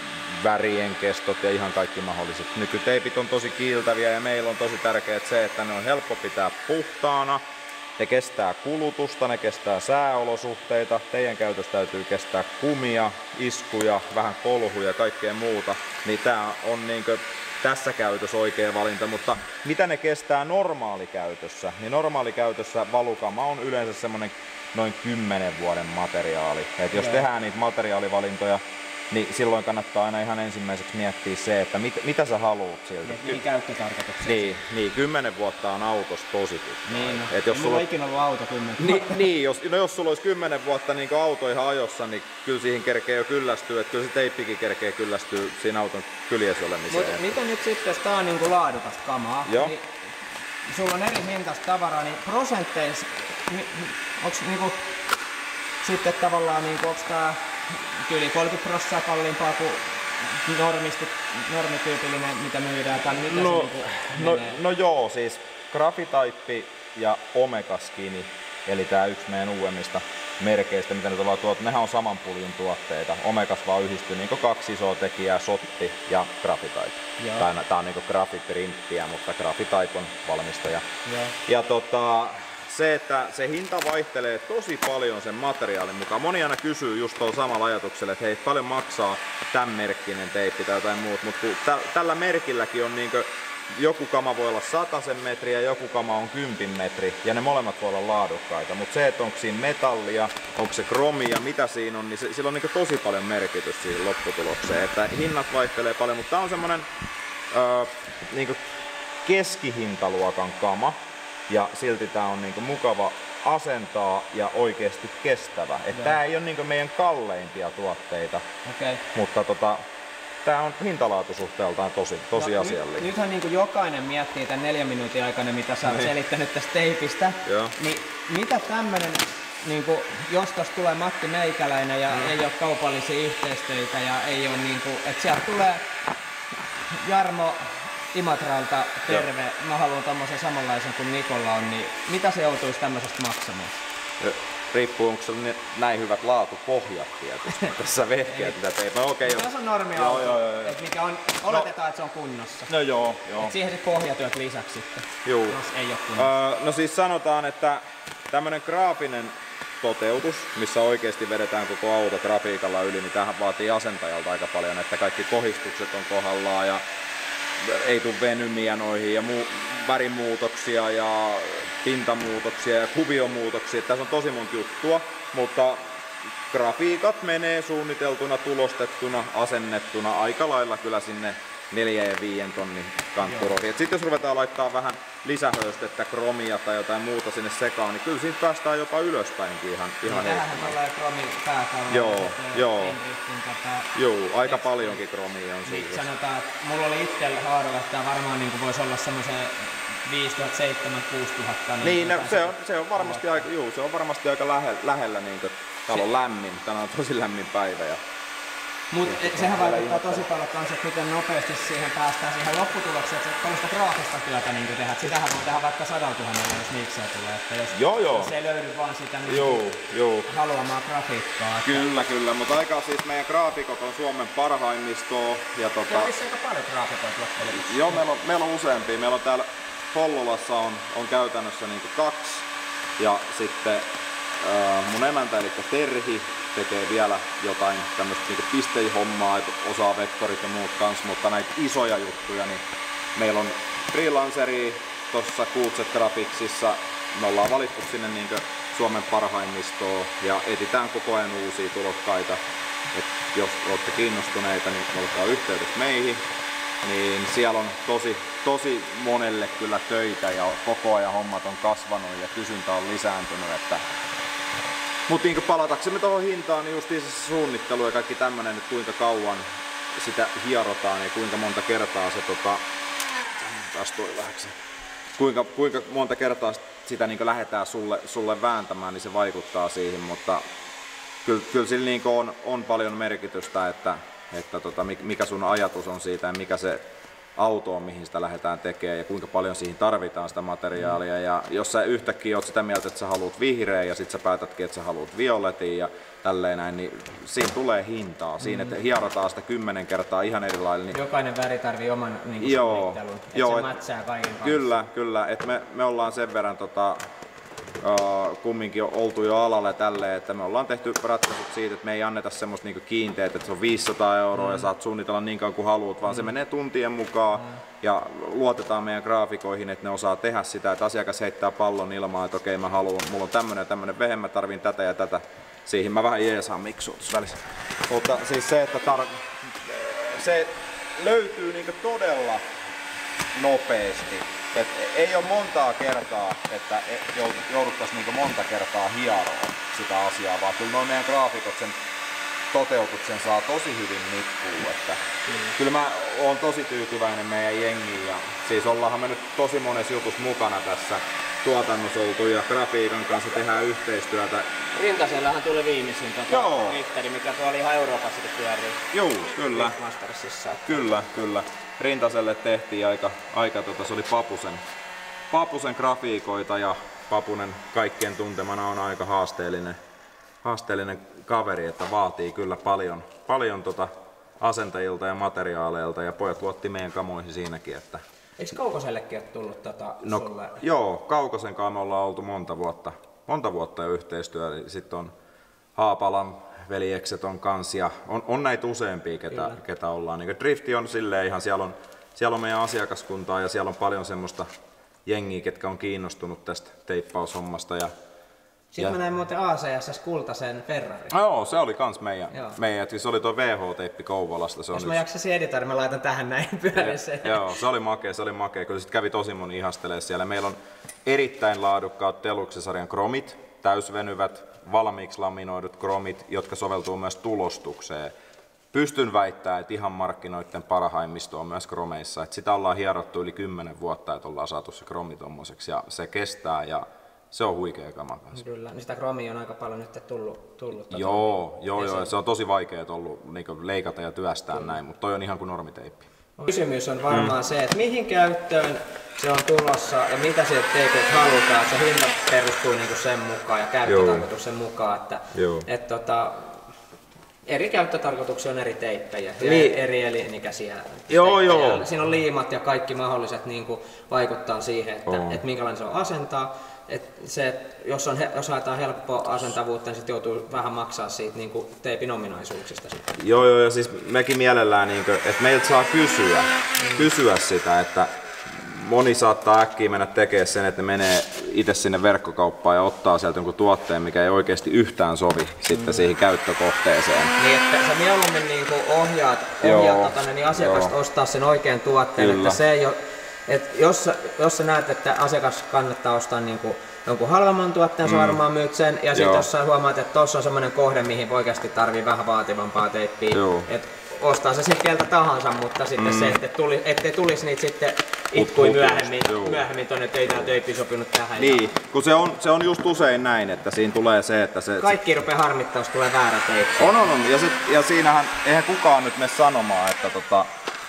värien kestot ja ihan kaikki mahdolliset. Nykyteipit on tosi kiiltäviä ja meillä on tosi tärkeää se, että ne on helppo pitää puhtaana. Ne kestää kulutusta, ne kestää sääolosuhteita. Teidän käytössä täytyy kestää kumia, iskuja, vähän kolhuja ja kaikkea muuta. Niin tää on niinkö tässä käytössä oikea valinta, mutta mitä ne kestää normaalikäytössä? Niin normaalikäytössä valukama on yleensä semmonen noin kymmenen vuoden materiaali. Et jos tehdään niitä materiaalivalintoja, niin silloin kannattaa aina ihan ensimmäiseksi miettiä se, että mit, mitä sä haluut siltä. Niin käyttötarkoituksia. Niin, niin, kymmenen vuotta on autossa tosi pitkä. Niin, no. Et jos Ei sulla... mulla ikinä ollut auto kymmenen Niin, niin jos, no jos sulla olisi kymmenen vuotta niin auto ihan ajossa, niin kyllä siihen kerkee jo kyllästyä. Että kyllä se teippikin kerkee kyllästyä siinä auton kyljessä olemiseen. Mutta mitä nyt sitten, jos tää on niinku laadukasta kamaa, Joo. niin sulla on eri hintasta tavaraa, niin prosentteissa, onks niinku sitten tavallaan niinku, onks tää yli kolmekymmentä prosenttia kalliimpaa kuin normisti, normityypillinen, mitä myydään, tai mitä no, se niinku no, menee? no joo, siis Graphtype ja Omega Skinny, eli tää yksi meidän uudemmista merkeistä, mitä nyt ollaan tuotu, nehän on saman puljun tuotteita. Omegas vaan yhdistyy niinku kaksi isoa tekijää, Sotti ja Graphtype. Tää, tää on niinku Graphprinttiä, mutta Graphtype on valmistaja. Joo. Ja tota, se, että se hinta vaihtelee tosi paljon sen materiaalin mukaan. Moni aina kysyy just tuolla samalla ajatuksella, että hei, paljon maksaa tämän merkkinen teippi tai jotain muut, mutta tä, tällä merkilläkin on niinkö, joku kama voi olla satasen metriä ja joku kama on kympin metri ja ne molemmat voi olla laadukkaita, mutta se, että onko siinä metallia, onko se kromia, mitä siinä on, niin se, sillä on niinkö tosi paljon merkitystä siihen lopputulokseen, että hinnat vaihtelee paljon, mutta tää on semmonen öö, niinkö keskihintaluokan kama. Ja silti tää on niinku mukava asentaa ja oikeesti kestävä. Et tää ei ole niinku meidän kalleimpia tuotteita, okay. mutta tota, tää on hintalaatusuhteeltaan tosi, tosi no, asiallinen. Nyt, nythän niinku jokainen miettii tän neljän minuutin aikana, mitä sä oot niin. selittänyt tästä teipistä. Joo. Niin mitä tämmönen, niinku, jos tosta tulee Matti Meikäläinen ja mm. ei ole kaupallisia yhteistyötä ja ei ole niinku, että sieltä tulee Jarmo Imatralta terve, Joo. mä haluan tommosen samanlaisen kuin Nikolla on, niin mitä se joutuisi tämmöisestä maksamaan? Riippuu, onko se näin hyvät laatupohjat tietysti tässä vehkeet, mitä teet. No okei, okay, tässä on normiauto, mikä on, oletetaan, no, että se on kunnossa. No joo, joo. Et siihen se pohjatyöt lisäksi sitten, Juu. jos ei ole kunnossa. Öö, no siis sanotaan, että tämmönen graafinen toteutus, missä oikeasti vedetään koko auto grafiikalla yli, niin tämähän vaatii asentajalta aika paljon, että kaikki kohistukset on kohdallaan ja ei tule venymiä noihin ja muu, värimuutoksia ja pintamuutoksia ja kuviomuutoksia. Tässä on tosi monta juttua, mutta grafiikat menee suunniteltuna, tulostettuna, asennettuna aika lailla kyllä sinne neljän ja viiden tonnin kantturoihin. Sitten jos ruvetaan laittaa vähän lisähöystettä, kromia tai jotain muuta sinne sekaan, niin kyllä siitä päästään jopa ylöspäinkin ihan, ihan heittämään. Tämähän tulee kromin pääkalloon. Joo, joo. Tätä joo, aika paljonkin kromia on niin siinä. Sanotaan, että mulla oli itsellä haarolla, että tämä varmaan niin voisi olla semmoisen viisituhatta seitsemäntuhatta kuusituhatta. Niin, niin se, on, se, on varmasti aika, juu, se on varmasti aika lähellä, lähellä niin kuin, täällä on lämmin, tänään on tosi lämmin päivä. Ja mutta sehän vaikuttaa tosi paljon kans, että miten nopeasti siihen päästään siihen lopputulokseen, että tuollaista graafista työtä niin tehdä. Sitähän voi tehdä vaikka sadalla tuhannella, jos miksää tulee. Että jos, joo, joo. jos ei löydy vaan sitä niin joo, joo. haluamaa grafiikkaa. Että... Kyllä, kyllä. Mutta aika siis meidän graafikot on Suomen parhaimmistoa. Ja tota... Siellä on aika paljon graafikoita loppujen. Joo, meillä on, meillä on useampia. Meillä on täällä Hollolassa on, on käytännössä niin kaksi. Ja sitten äh, mun emäntä eli Terhi tekee vielä jotain tämmöistä niinku pisteihommaa, että osaa vektorit ja muut kans, mutta näitä isoja juttuja, niin meillä on freelanceri tuossa Kuutset Graphicsissa. Me ollaan valittu sinne niinku Suomen parhaimmistoon ja etsitään koko ajan uusia tulokkaita. Et jos olette kiinnostuneita, niin olkaa yhteydessä meihin. Niin siellä on tosi, tosi monelle kyllä töitä ja koko ajan hommat on kasvanut ja kysyntä on lisääntynyt. Että mutta niin palataksemme tuohon hintaan, niin justiinsa se suunnittelu ja kaikki tämmönen, että kuinka kauan sitä hierotaan ja kuinka monta kertaa se tota... Taas toi vähäksi. Kuinka, kuinka monta kertaa sitä niin lähdetään sulle, sulle vääntämään, niin se vaikuttaa siihen, mutta kyllä, kyllä sillä niin on, on paljon merkitystä, että, että tota, mikä sun ajatus on siitä ja mikä se autoon, mihin sitä lähdetään tekemään ja kuinka paljon siihen tarvitaan sitä materiaalia. Ja jos sä yhtäkkiä oot sitä mieltä, että sä haluat vihreä ja sit sä päätätkin, että sä haluat violetin ja tälleen näin, niin siinä tulee hintaa. Siinä, että hierotaan sitä kymmenen kertaa ihan eri lailla. Niin... Jokainen väri tarvii oman niin suunnittelun, että joo, se et, matchaa kaiken kanssa. Kyllä, kyllä. Et me, me ollaan sen verran tota, Uh, kumminkin on oltu jo alalle tälleen, että me ollaan tehty ratkaisut siitä, että me ei anneta semmoista niinku kiinteet, että se on viisisataa euroa mm. ja saat suunnitella niin kauan kuin haluat, vaan mm. se menee tuntien mukaan mm. ja luotetaan meidän graafikoihin, että ne osaa tehdä sitä, että asiakas heittää pallon ilmaan, että okei, mä haluan, mulla on tämmönen ja tämmönen vehe, mä tarvin tätä ja tätä. Siihen mä vähän jeesaan miksua tuossa välissä. Mutta siis se, että tar- se löytyy niinku todella nopeasti. Et ei ole montaa kertaa, että jouduttaisiin niinku monta kertaa hieroa sitä asiaa, vaan kyllä nuo meidän graafikot sen toteutuksen saa tosi hyvin nippuun. Että mm. Kyllä mä oon tosi tyytyväinen meidän jengiin ja siis ollaanhan me nyt tosi monessa jutussa mukana tässä tuotannossa oltu ja grafiikan kanssa tehdään yhteistyötä. Rintasellahan tuli viimeisin tota ritteri, mikä tuolla ihan Euroopassakin pyörii. Joo, kyllä. Kyllä, kyllä. Rintaselle tehtiin aika, aika tota, se oli Papusen, Papusen grafiikoita ja Papunen kaikkien tuntemana on aika haasteellinen, haasteellinen kaveri, että vaatii kyllä paljon, paljon tota asentajilta ja materiaaleilta ja pojat luotti meidän kamoihin siinäkin. Että... Eikö Kaukosellekin ole tullut tota no, sulle? Joo, Kaukosen kanssa me ollaan oltu monta vuotta, monta vuotta jo yhteistyötä. Sitten on Haapalan veljekset on kans ja on, on näitä useampia, ketä, ketä ollaan. Niin Drifti on silleen ihan, siellä on, siellä on meidän asiakaskuntaa ja siellä on paljon semmoista jengiä, ketkä on kiinnostunut tästä teippaushommasta. Ja, Sitten ja... mä näin muuten A C S kultaisen Ferrari. Joo, se oli kans meidän. meidän se oli tuo V H-teippi Kouvolasta. Se Jos on mä yksi... jaksasin editoida, mä laitan tähän näin pyörissä. Joo, se oli makea, se oli makea. Kyllä sit kävi tosi moni ihastelee siellä. Meillä on erittäin laadukkaat Deluxe-sarjan kromit, täysvenyvät, valmiiksi laminoidut kromit, jotka soveltuu myös tulostukseen. Pystyn väittämään, että ihan markkinoiden parhaimmisto on myös kromeissa. Että sitä ollaan hierottu yli kymmenen vuotta, että ollaan saatu se kromi tommoseksi ja se kestää ja se on huikea kama kanssa. Kyllä, niin sitä kromia on aika paljon nyt tullut. tullut joo, joo, joo, se on tosi vaikeaa ollut niin leikata ja työstää Kyllä. näin, mutta toi on ihan kuin normiteippi. Kysymys on varmaan mm. se, että mihin käyttöön se on tulossa ja mitä sieltä teipit halutaan, että se hinta perustuu niinku sen mukaan ja käyttötarkoitus sen mukaan, että et tota, eri käyttötarkoituksia on eri teippejä ja niin. eri elinikäisiä joo, joo. Siinä on liimat ja kaikki mahdolliset niinku vaikuttaa siihen, että oh. et minkälainen se on asentaa. Et se, et jos, on, jos haetaan helppoa asentavuutta, niin sit joutuu vähän maksaa siitä niin kuin teipin ominaisuuksista. Sitten. Joo, joo, ja siis mekin mielellään, niin kuin, että meiltä saa kysyä, mm. kysyä sitä, että moni saattaa äkkiä mennä tekemään sen, että ne menee itse sinne verkkokauppaan ja ottaa sieltä jonkun tuotteen, mikä ei oikeasti yhtään sovi sitten mm. siihen käyttökohteeseen. Niin, että sä mieluummin niin kuin ohjaat, ohjaat tota, niin asiakasta ostaa sen oikean tuotteen, Kyllä. että se ei ole, et jos, jos sä näet, että asiakas kannattaa ostaa niin kuin jonkun halvemman tuotteen, mm. sä varmaan myyt sen, ja sitten jos sä huomaat, että tossa on semmoinen kohde, mihin oikeasti tarvii vähän vaativampaa teippiä, että ostaa se sitten keltä tahansa, mutta sitten mm. se, ettei tuli, ettei tulisi niitä sitten itkui myöhemmin, myöhemmin tonne, että ei tää teippi sopinut tähän. Niin, kun se on, se on just usein näin, että siinä tulee se, että se... Kaikki rupeaa harmittaa, jos tulee väärä teippi. On, on, on. Ja, sit, ja siinähän, eihän kukaan nyt mene sanomaan, että tota...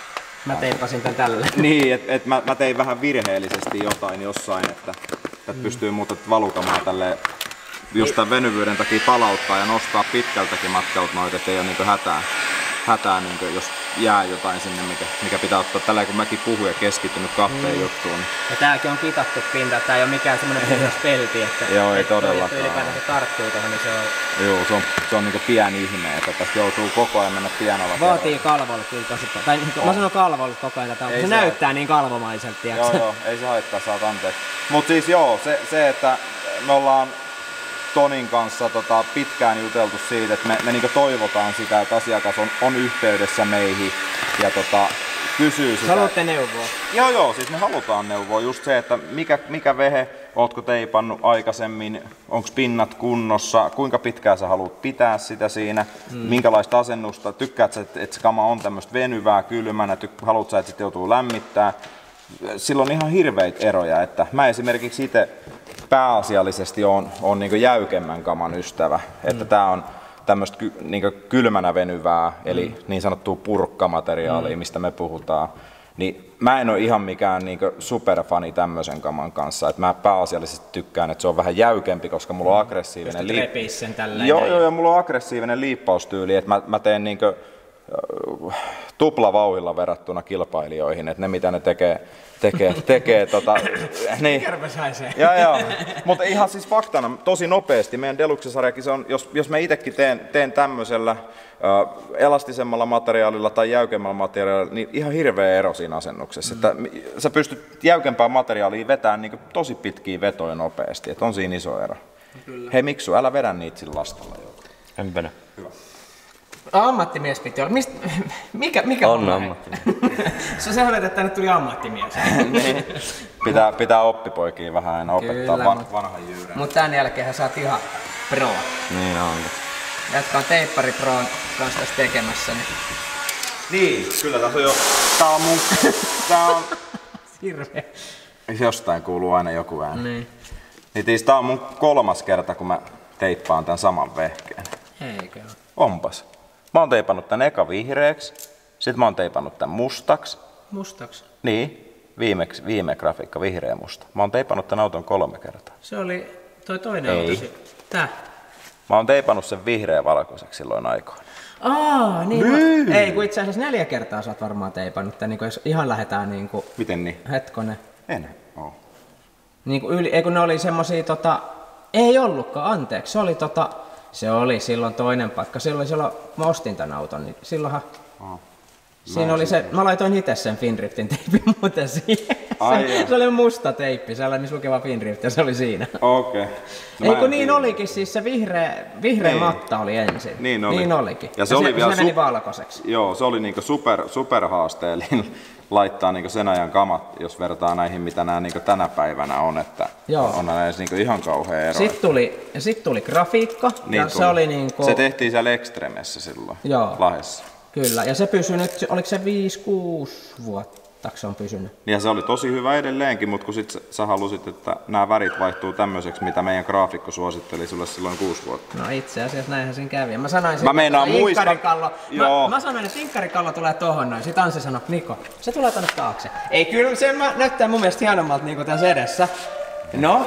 Mä teippasin tän tälle. Niin, että et mä, mä tein vähän virheellisesti jotain jossain, että, että mm. pystyy muuta valukamaa tälleen just tämän venyvyyden takia palauttaa ja nostaa pitkältäkin matkalta noita, ettei ole niinku hätää, hätää niinku, jos jää jotain sinne, mikä, mikä pitää ottaa tällä kun mäkin puhun ja keskittynyt kahteen mm. juttuun. Ja tääkin on kitattu pinta, tää ei ole mikään semmonen puhdas pelti, että Joo, ei todellakaan. ylipäätään se tarttuu tuohon, niin se on... Joo, se on, se on niinku pieni ihme, että tästä joutuu koko ajan mennä pienolla. Vaatii kalvolla kyllä tosi paljon. Tai oh. mä sanon kalvolla koko ajan, että se, se näyttää niin kalvomaiselta, tiiäksä? Joo, joo, ei se haittaa, saat anteeksi. Mut siis joo, se, se että me ollaan Tonin kanssa tota, pitkään juteltu siitä, että me, me niinku toivotaan sitä, että asiakas on, on yhteydessä meihin ja tota, kysyy sitä. Haluatte neuvoa? Joo, joo, siis me halutaan neuvoa. Just se, että mikä, mikä vehe, ootko teipannut aikaisemmin, onko pinnat kunnossa, kuinka pitkään sä haluat pitää sitä siinä, hmm. minkälaista asennusta, tykkäät sä, että et se kama on tämmöistä venyvää, kylmänä, tyk- haluat sä, että sit joutuu lämmittää. Silloin on ihan hirveitä eroja, että mä esimerkiksi itse pääasiallisesti on, on niin jäykemmän kaman ystävä, mm. että tää on tämmöistä ky, niin kylmänä venyvää, eli mm. niin sanottua purkkamateriaalia, mm. mistä me puhutaan. Niin mä en ole ihan mikään niinku superfani tämmöisen kaman kanssa. Et mä pääasiallisesti tykkään, että se on vähän jäykempi, koska mulla on aggressiivinen liip... sen tälleen. Joo, joo, ja mulla on aggressiivinen liippaustyyli, että mä, mä teen niinku tuplavauhilla verrattuna kilpailijoihin, että ne mitä ne tekee, tekee, tekee tota, niin. Ja, ja. Mutta ihan siis faktana, tosi nopeasti, meidän Deluxe-sarjakin se on, jos, jos mä itsekin teen, teen tämmöisellä äh, elastisemmalla materiaalilla tai jäykemmällä materiaalilla, niin ihan hirveä ero siinä asennuksessa. Mm. Että sä pystyt jäykempää materiaalia vetämään niin tosi pitkiä vetoja nopeasti, että on siinä iso ero. Kyllä. Hei Miksu, älä vedä niitä sillä lastalla. En vedä. Hyvä. Ammattimies piti olla. Mist, mikä, mikä on ammattimies? Sä olet, että tänne tuli ammattimies. Niin. pitää, pitää oppipoikia vähän aina opettaa Kyllä, van, mut, vanhan jyyrän. Mutta tämän jälkeen sä oot ihan pro. Niin on. Jätkä on Teippari Proon kanssa tässä tekemässä. Niin, niin kyllä tässä on jo. Tää on mun... Tää on... Hirveä. Jostain kuuluu aina joku ääni. Niin. Niin tää on mun kolmas kerta, kun mä teippaan tän saman vehkeen. Eikö? Onpas. Mä oon teipannut tän eka vihreäksi, sit mä oon teipannut tän mustaksi. Mustaksi? Niin, viimeksi, viime grafiikka vihreä musta. Mä oon teipannut tän auton kolme kertaa. Se oli toi toinen Ei. auto. Tää? Mä oon teipannut sen vihreä valkoiseksi silloin aikoina. Aa, niin. Niin. Ei, kun itse asiassa neljä kertaa sä oot varmaan teipannut tän, niin jos ihan lähdetään niinku... Miten niin? Hetkonen. En oo. Niinku yli, ei kun ne oli semmosia tota... Ei ollutkaan, anteeksi. Se oli tota... Se oli silloin toinen paikka. Silloin, silloin mä ostin tän auton, niin silloinhan... Oh. Siinä oli se, mä laitoin itse sen Finriftin teipin muuten siihen. Se, se oli musta teippi, sellainen lukeva Finrift ja se oli siinä. Okei. Okay. No ei kun niin tiedä. Olikin, siis se vihreä, vihreä niin. Matta oli ensin. Niin, oli. Niin olikin. Ja se, ja oli se, vielä se meni su- valkoiseksi. Joo, se oli niinku super, super haasteellinen laittaa niinku sen ajan kamat, jos vertaa näihin, mitä nämä niinku tänä päivänä on, että joo. On näissä niinku ihan kauhea ero. Sitten tuli, sit tuli grafiikka niin ja tuli. Se oli niinku... Se tehtiin siellä Extremessä silloin, joo. Lahdessa. Kyllä, ja se pysyi nyt, oliko se viisi kuusi vuotta se on pysynyt? Ja se oli tosi hyvä edelleenkin, mutta kun sit sä halusit, että nämä värit vaihtuu tämmöiseksi, mitä meidän graafikko suositteli sulle silloin kuusi vuotta. No itse asiassa näinhän sen kävi. Mä sanoin, mä meinaan muista. Mä, mä sanoin, että inkkarikallo tulee tohon noin. Sitten Anssi sanoi, Niko, se tulee tonne taakse. Ei, kyllä se näyttää mun mielestä hienommalta niinku tässä edessä. No?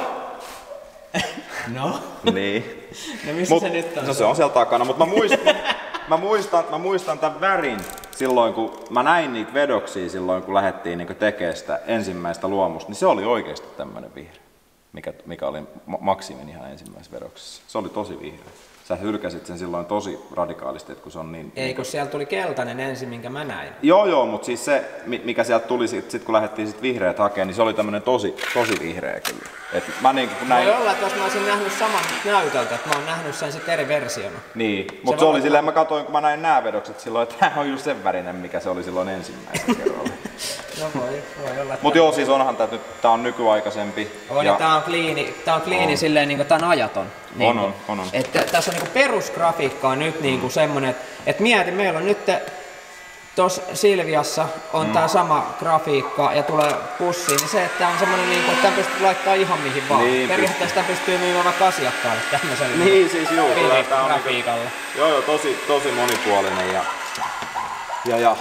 No? Niin. No missä Mut, se nyt on? No se on siellä takana, mutta mä muistan, mä muistan, mä muistan tämän värin silloin, kun mä näin niitä vedoksia silloin, kun lähdettiin niin tekemään sitä ensimmäistä luomusta, niin se oli oikeasti tämmönen vihreä, mikä, mikä oli Maximin ihan ensimmäisessä vedoksessa. Se oli tosi vihreä. Sä hylkäsit sen silloin tosi radikaalisti, että kun se on niin... Ei, kun siellä tuli keltainen ensin, minkä mä näin. Joo, joo, mutta siis se, mikä sieltä tuli sit, sit kun lähdettiin sit vihreät hakemaan, niin se oli tämmönen tosi, tosi vihreä kyllä. Et mä niin, kun näin... Voi olla, että jos mä olisin nähnyt saman näytöltä, että mä oon nähnyt sen sit eri versiona. Niin, mutta se, se oli silleen, mä katsoin, kun mä näin nää vedokset silloin, että tää on just sen värinen, mikä se oli silloin ensimmäisen kerralla. No voi, voi olla. Mut joo, siis onhan tää, tää on nykyaikaisempi. On, ja tää on kliini, tää on kliini on. Silleen niinku tää on ajaton. Niin on, on, on, on. Että tässä on niinku perusgrafiikka on nyt niinku semmonen, että et mieti, meillä on nyt tuossa Silviassa on mm. tää sama grafiikka ja tulee pussiin, niin se, että tää on semmonen niinku, että tämän pystyy laittaa ihan mihin vaan. Niin, periaatteessa tämän pystyy myymään vaikka asiakkaalle tämmöisellä niin, siis juu, tää on grafiikalla. Niinku, joo, joo, tosi, tosi monipuolinen ja, ja, ja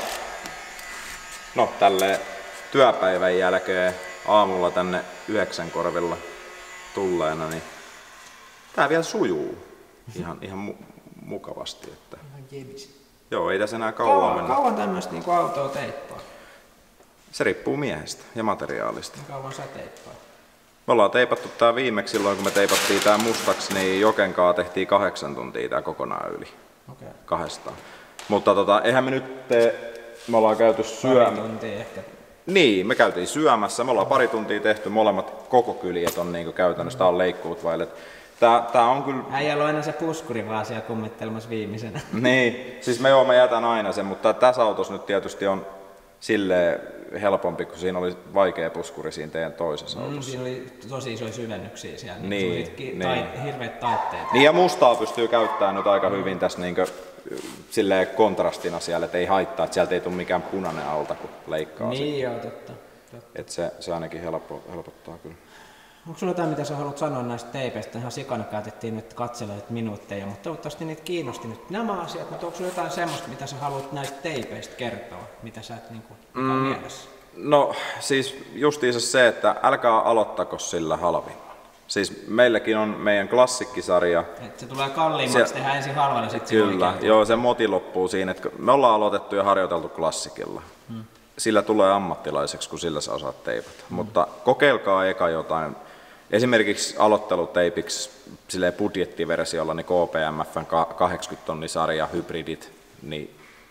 no tälleen työpäivän jälkeen aamulla tänne yhdeksän korvilla tulleena, niin tää vielä sujuu ihan, ihan mu- mukavasti. Että... Joo, ei tässä enää kauan kauan, mennä. kauan tämmöistä niinku autoa teippaa? Se riippuu miehestä ja materiaalista. Kauan sä teippaa? Me ollaan teipattu tää viimeksi silloin, kun me teipattiin tää mustaksi, niin Jokenkaa tehtiin kahdeksan tuntia tää kokonaan yli. Okay. Kahdestaan. Mutta tota, eihän me nyt tee... Me ollaan käyty syömässä. Pari tuntia ehkä. Niin, me käytiin syömässä. Me ollaan pari tuntia tehty, molemmat koko kyljet on niinku käytännössä, tää on leikkuut vaille. Tää, tää on kyllä... Äijällä on aina se puskuri vaan siellä kummittelemassa viimeisenä. Niin, siis me joo, mä jätän aina sen, mutta tässä autossa nyt tietysti on silleen helpompi, kun siinä oli vaikea puskuri siinä teidän toisessa autossa. Mm, siinä oli tosi isoja syvennyksiä siellä, niin, niin, niin. tait, hirveät taitteet. Niin ja mustaa pystyy käyttämään nyt aika hyvin tässä niinkö silleen kontrastina siellä, että ei haittaa, että sieltä ei tule mikään punainen alta, kun leikkaa niin, sitä. Niin joo, totta. totta. Että se, se ainakin helppo, helpottaa kyllä. Onko sulla jotain, mitä sä haluat sanoa näistä teipeistä? Ihan sikana käytettiin nyt katselemaan minuutteja, mutta toivottavasti niitä kiinnosti nyt nämä asiat, mutta onko sulla jotain semmoista, mitä sä haluat näistä teipeistä kertoa, mitä sä et niinku, mikä on mm. mielessä? No siis justiinsa se, että älkää aloittako sillä halvimmalla. Siis meilläkin on meidän klassikkisarja. Et se tulee kalliimmaksi, tehdä ensin halvalla, sitten se Kyllä, joo, se moti loppuu siinä, että me ollaan aloitettu ja harjoiteltu klassikilla. Hmm. Sillä tulee ammattilaiseksi, kun sillä sä osaat teipata. Hmm. Mutta kokeilkaa eka jotain. Esimerkiksi aloitteluteipiksi silleen budjettiversiolla, niin K P M F:n kahdeksankymmentä tonnin sarja, hybridit, niin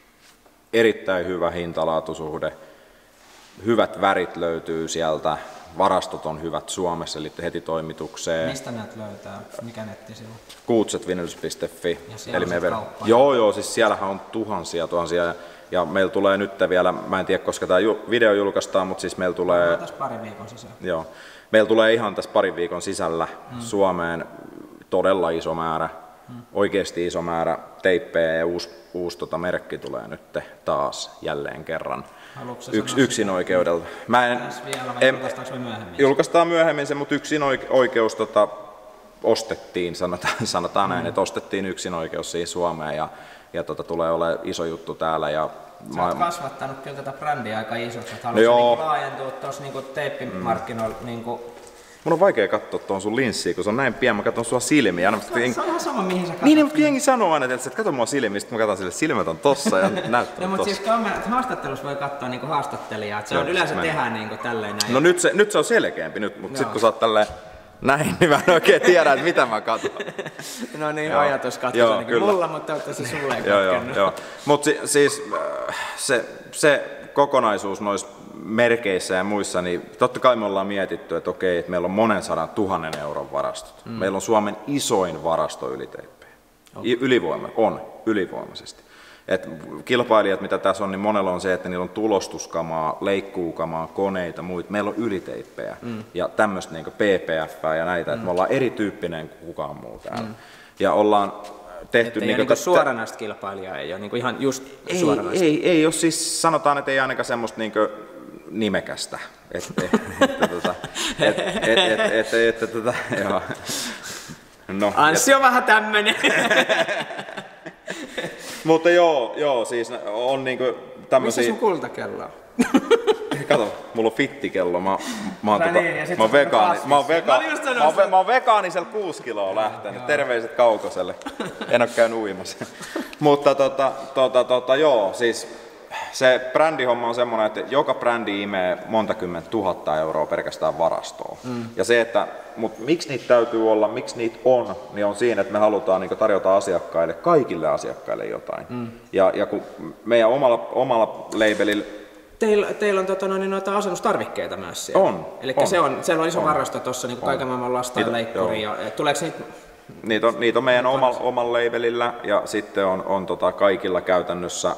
erittäin hyvä hintalaatusuhde. Hyvät värit löytyy sieltä, varastot on hyvät Suomessa, eli heti toimitukseen. Mistä näet löytää? Mikä nettisivu? Kuutsetvinylys piste fi. Eli me ver- joo, joo, siis siellähän on tuhansia, tuhansia. Ja, ja meillä tulee nyt vielä, mä en tiedä koska tämä video julkaistaan, mutta siis meillä tulee... tässä parin viikon sisällä. Joo. Meillä tulee ihan tässä parin viikon sisällä hmm. Suomeen todella iso määrä, hmm. oikeasti iso määrä teippejä ja uusi, uusi tota merkki tulee nyt taas jälleen kerran. Yks, yksin oikeudelta. Mä en, vielä, en, julkaistaanko myöhemmin? Julkaistaan myöhemmin se, mutta yksin oikeus tota, ostettiin, sanotaan, sanotaan mm. näin, että ostettiin yksin oikeus siihen Suomeen ja, ja tota, tulee olemaan iso juttu täällä. Ja sä oot mä... kasvattanut kyllä tätä brändiä aika isoksi, että haluaisin no niinku laajentua tuossa niinku teippimarkkinoilla. Mm. Niinku... Mun on vaikea katsoa tuon sun linssiä, kun se on näin pian, mä katson sua silmiä. Aina, se, se on ihan sama, mihin sä katsot. Niin, mutta jengi sanoo aina, että katso mua silmiä, sitten mä katson sille, että silmät on tossa ja näyttää no, mutta tossa. siis kamerat, haastattelussa voi katsoa niinku haastattelijaa, että se on yleensä tehdään niinku tälleen näin. No nyt se, nyt se on selkeämpi, nyt, mutta sitten kun sä oot tälleen näin, niin mä en oikein tiedä, että mitä mä katson. No niin, joo. Ajatus katsoa ainakin mulla, mutta toivottavasti sulle ei joo, joo, joo. Mutta si, siis se, se kokonaisuus noissa merkeissä ja muissa, niin totta kai me ollaan mietitty, että okei, että meillä on monen sadan tuhannen euron varastot. Mm. Meillä on Suomen isoin varasto yliteippejä. Okay. Ylivoima, on, ylivoimaisesti. Et kilpailijat, mitä tässä on, niin monella on se, että niillä on tulostuskamaa, leikkuukamaa, koneita, muita. Meillä on yliteippejä mm. ja tämmöistä niin P P F ja näitä, mm. että me ollaan erityyppinen kuin kukaan muu täällä. Mm. Ja ollaan tehty niin niinku suoranaista kilpailijaa, ei ole niinku ihan just ei, suoranaista. Ei, ei ole siis, sanotaan, että ei ainakaan semmoista niinku nimekästä. Että no, Anssi on vähän tämmönen. Mutta joo, joo, siis on niinku tämmösiä... Missä sun kultakello? Kato, mulla on fittikello, mä, mä oon, tota, mä oon vegaani, mä oon vegaani, mä oon, mä oon vegaanisella kuusi kiloa lähtenyt, terveiset Kaukoselle, en oo käynyt uimassa. Mutta tota, tota, tota, joo, siis se brändihomma on semmoinen, että joka brändi imee monta kymmentä tuhatta euroa pelkästään varastoon. Mm. Ja se, että, mutta miksi niitä täytyy olla, miksi niitä on, niin on siinä, että me halutaan niin tarjota asiakkaille, kaikille asiakkaille jotain. Mm. Ja, ja kun meidän omalla, omalla labelillä Teillä, teillä on tota, niin noita asennustarvikkeita myös siellä. On. Eli se on, siellä on iso on. varasto tuossa, niin kaiken maailman lastaan leikkuri. Ja, tuleeko niitä? Niitä on, niitä on meidän omalla, omalla labelillä ja sitten on, on tota, kaikilla käytännössä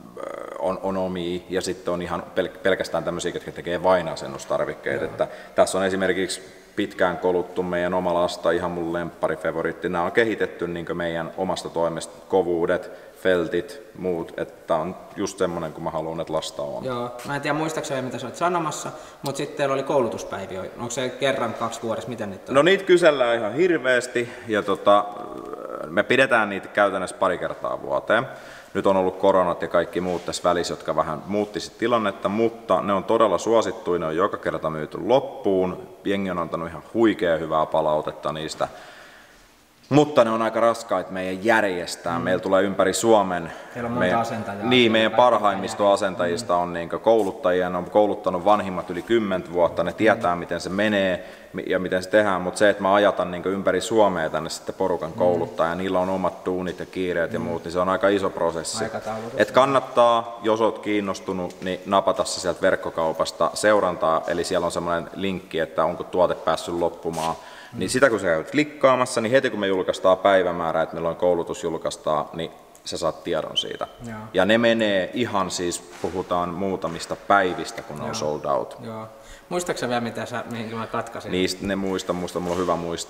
on, on omia ja sitten on ihan pel, pelkästään tämmöisiä, jotka tekee vain asennustarvikkeita. Että tässä on esimerkiksi pitkään koluttu meidän oma lasta, ihan mun lempparifavoriitti. Nämä on kehitetty niin meidän omasta toimesta, kovuudet, feltit, muut, että on just semmoinen, kun mä haluan, että lasta on. Joo, mä en tiedä muistaakseni mitä sä olet sanomassa, mutta sitten teillä oli koulutuspäiviä, onko se kerran kaksi vuodessa, miten niitä on? No niitä kysellään ihan hirveästi ja tota, me pidetään niitä käytännössä pari kertaa vuoteen. Nyt on ollut koronat ja kaikki muut tässä välissä, jotka vähän muutti tilannetta, mutta ne on todella suosittuja, ne on joka kerta myyty loppuun. Jengi on antanut ihan huikea hyvää palautetta niistä. Mutta ne on aika raskaita meidän järjestää. Mm. Meillä tulee ympäri Suomen. Meillä on monta asentajaa. Niin, meidän parhaimmista asentajista on niin kouluttajia. Ne on kouluttanut vanhimmat yli kymmentä vuotta. Ne tietää, mm. miten se menee ja miten se tehdään. Mutta se, että mä ajatan niin ympäri Suomea tänne sitten porukan mm. kouluttaa ja niillä on omat tuunit ja kiireet mm. ja muut, niin se on aika iso prosessi. Et kannattaa, jos olet kiinnostunut, niin napata se sieltä verkkokaupasta seurantaa. Eli siellä on semmoinen linkki, että onko tuote päässyt loppumaan. Niin sitä kun sä käyt klikkaamassa, niin heti kun me julkaistaan päivämäärä, että milloin koulutus julkaistaan, niin sä saat tiedon siitä. Joo. Ja ne menee ihan siis, puhutaan muutamista päivistä, kun ne on sold out. Joo. Muistatko sä vielä, mitä sä, mihin mä katkasin? Niistä ne muista, muista mulla on hyvä muisti.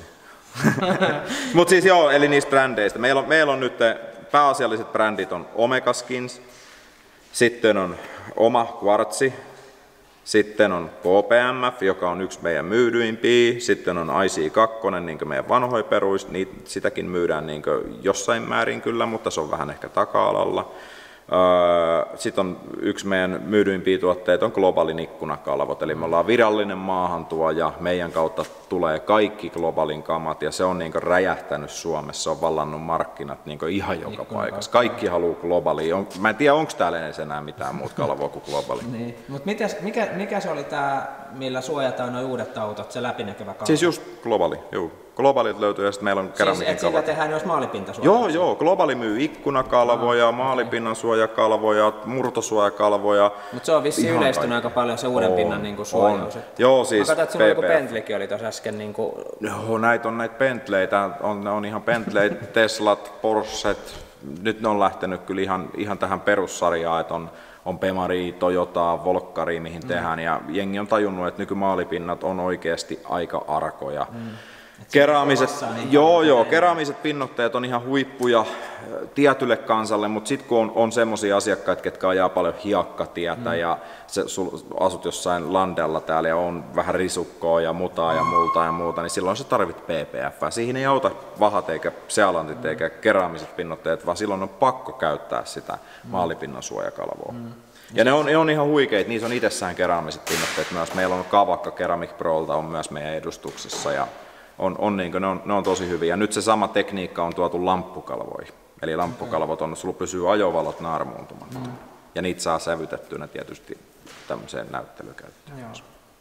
Mutta siis joo, eli niistä brändeistä. Meillä on, meillä on nyt pääasialliset brändit on Omega Skins, sitten on oma Quartzi, sitten on K P M F, joka on yksi meidän myydyimpiä. Sitten on I C kaksi, niin kuin meidän vanhoja peruista. Niitä, sitäkin myydään niin kuin jossain määrin kyllä, mutta se on vähän ehkä taka-alalla. Öö, Sitten on yksi meidän myydyimpiä tuotteita on globaalin ikkunakalvot, eli me ollaan virallinen maahantuoja, meidän kautta tulee kaikki globaalin kamat ja se on niin räjähtänyt Suomessa, on vallannut markkinat niin ihan joka paikassa. Kaikki haluaa globaalia. Mä en tiedä, onko täällä edes enää mitään muuta kalvoa kuin globaali. Niin. Mut mitäs, mikä, mikä se oli tää, millä suojataan nuo uudet autot, se läpinäkyvä kalvo? Siis just globaali, joo. Globaalit löytyy ja sitten meillä on keramiikin siis, kalvot. Siis tehdään jos maalipintasuoja? Joo, joo. Globaali myy ikkunakalvoja, maalipinnan suojakalvoja, murtosuojakalvoja. Mutta se on vissiin yleistynyt aika paljon se uuden on, pinnan niinku suojaus. Joo, siis mä katsoin, että joku Bentleykin oli tuossa äsken. Niinku... Joo, näitä on näitä Bentleytä. On, on ihan Bentleyt, Teslat, Porschet. Nyt ne on lähtenyt kyllä ihan, ihan tähän perussarjaan, että on on Pemari, Toyota, Volkkari, mihin mm. tehdään, ja jengi on tajunnut, että nykymaalipinnat on oikeasti aika arkoja. Mm. Keraamiset, niin joo, joo, keraamiset pinnotteet on ihan huippuja tietylle kansalle, mutta sitten kun on, on semmoisia asiakkaita, ketkä ajaa paljon hiekkatietä mm. ja se, sul, asut jossain landella täällä ja on vähän risukkoa ja mutaa ja multa ja muuta, niin silloin sä tarvit P P F. Siihen ei auta vahat eikä sealantit mm. eikä keraamiset pinnotteet, vaan silloin on pakko käyttää sitä mm. maalipinnan suojakalvoa. Mm. Ja ne on, ne on ihan huikeita, niissä on itsessään keraamiset pinnotteet myös. Meillä on Kavakka Ceramic Prolta on myös meidän edustuksessa ja On, on niin kuin, ne, on, ne on tosi hyviä. Ja nyt se sama tekniikka on tuotu lamppukalvoihin. Eli lamppukalvot on, sulla pysyy ajovalot naarmuuntumana. Mm. Ja niitä saa sävytettynä tietysti tämmöiseen näyttelykäyttöön. Joo.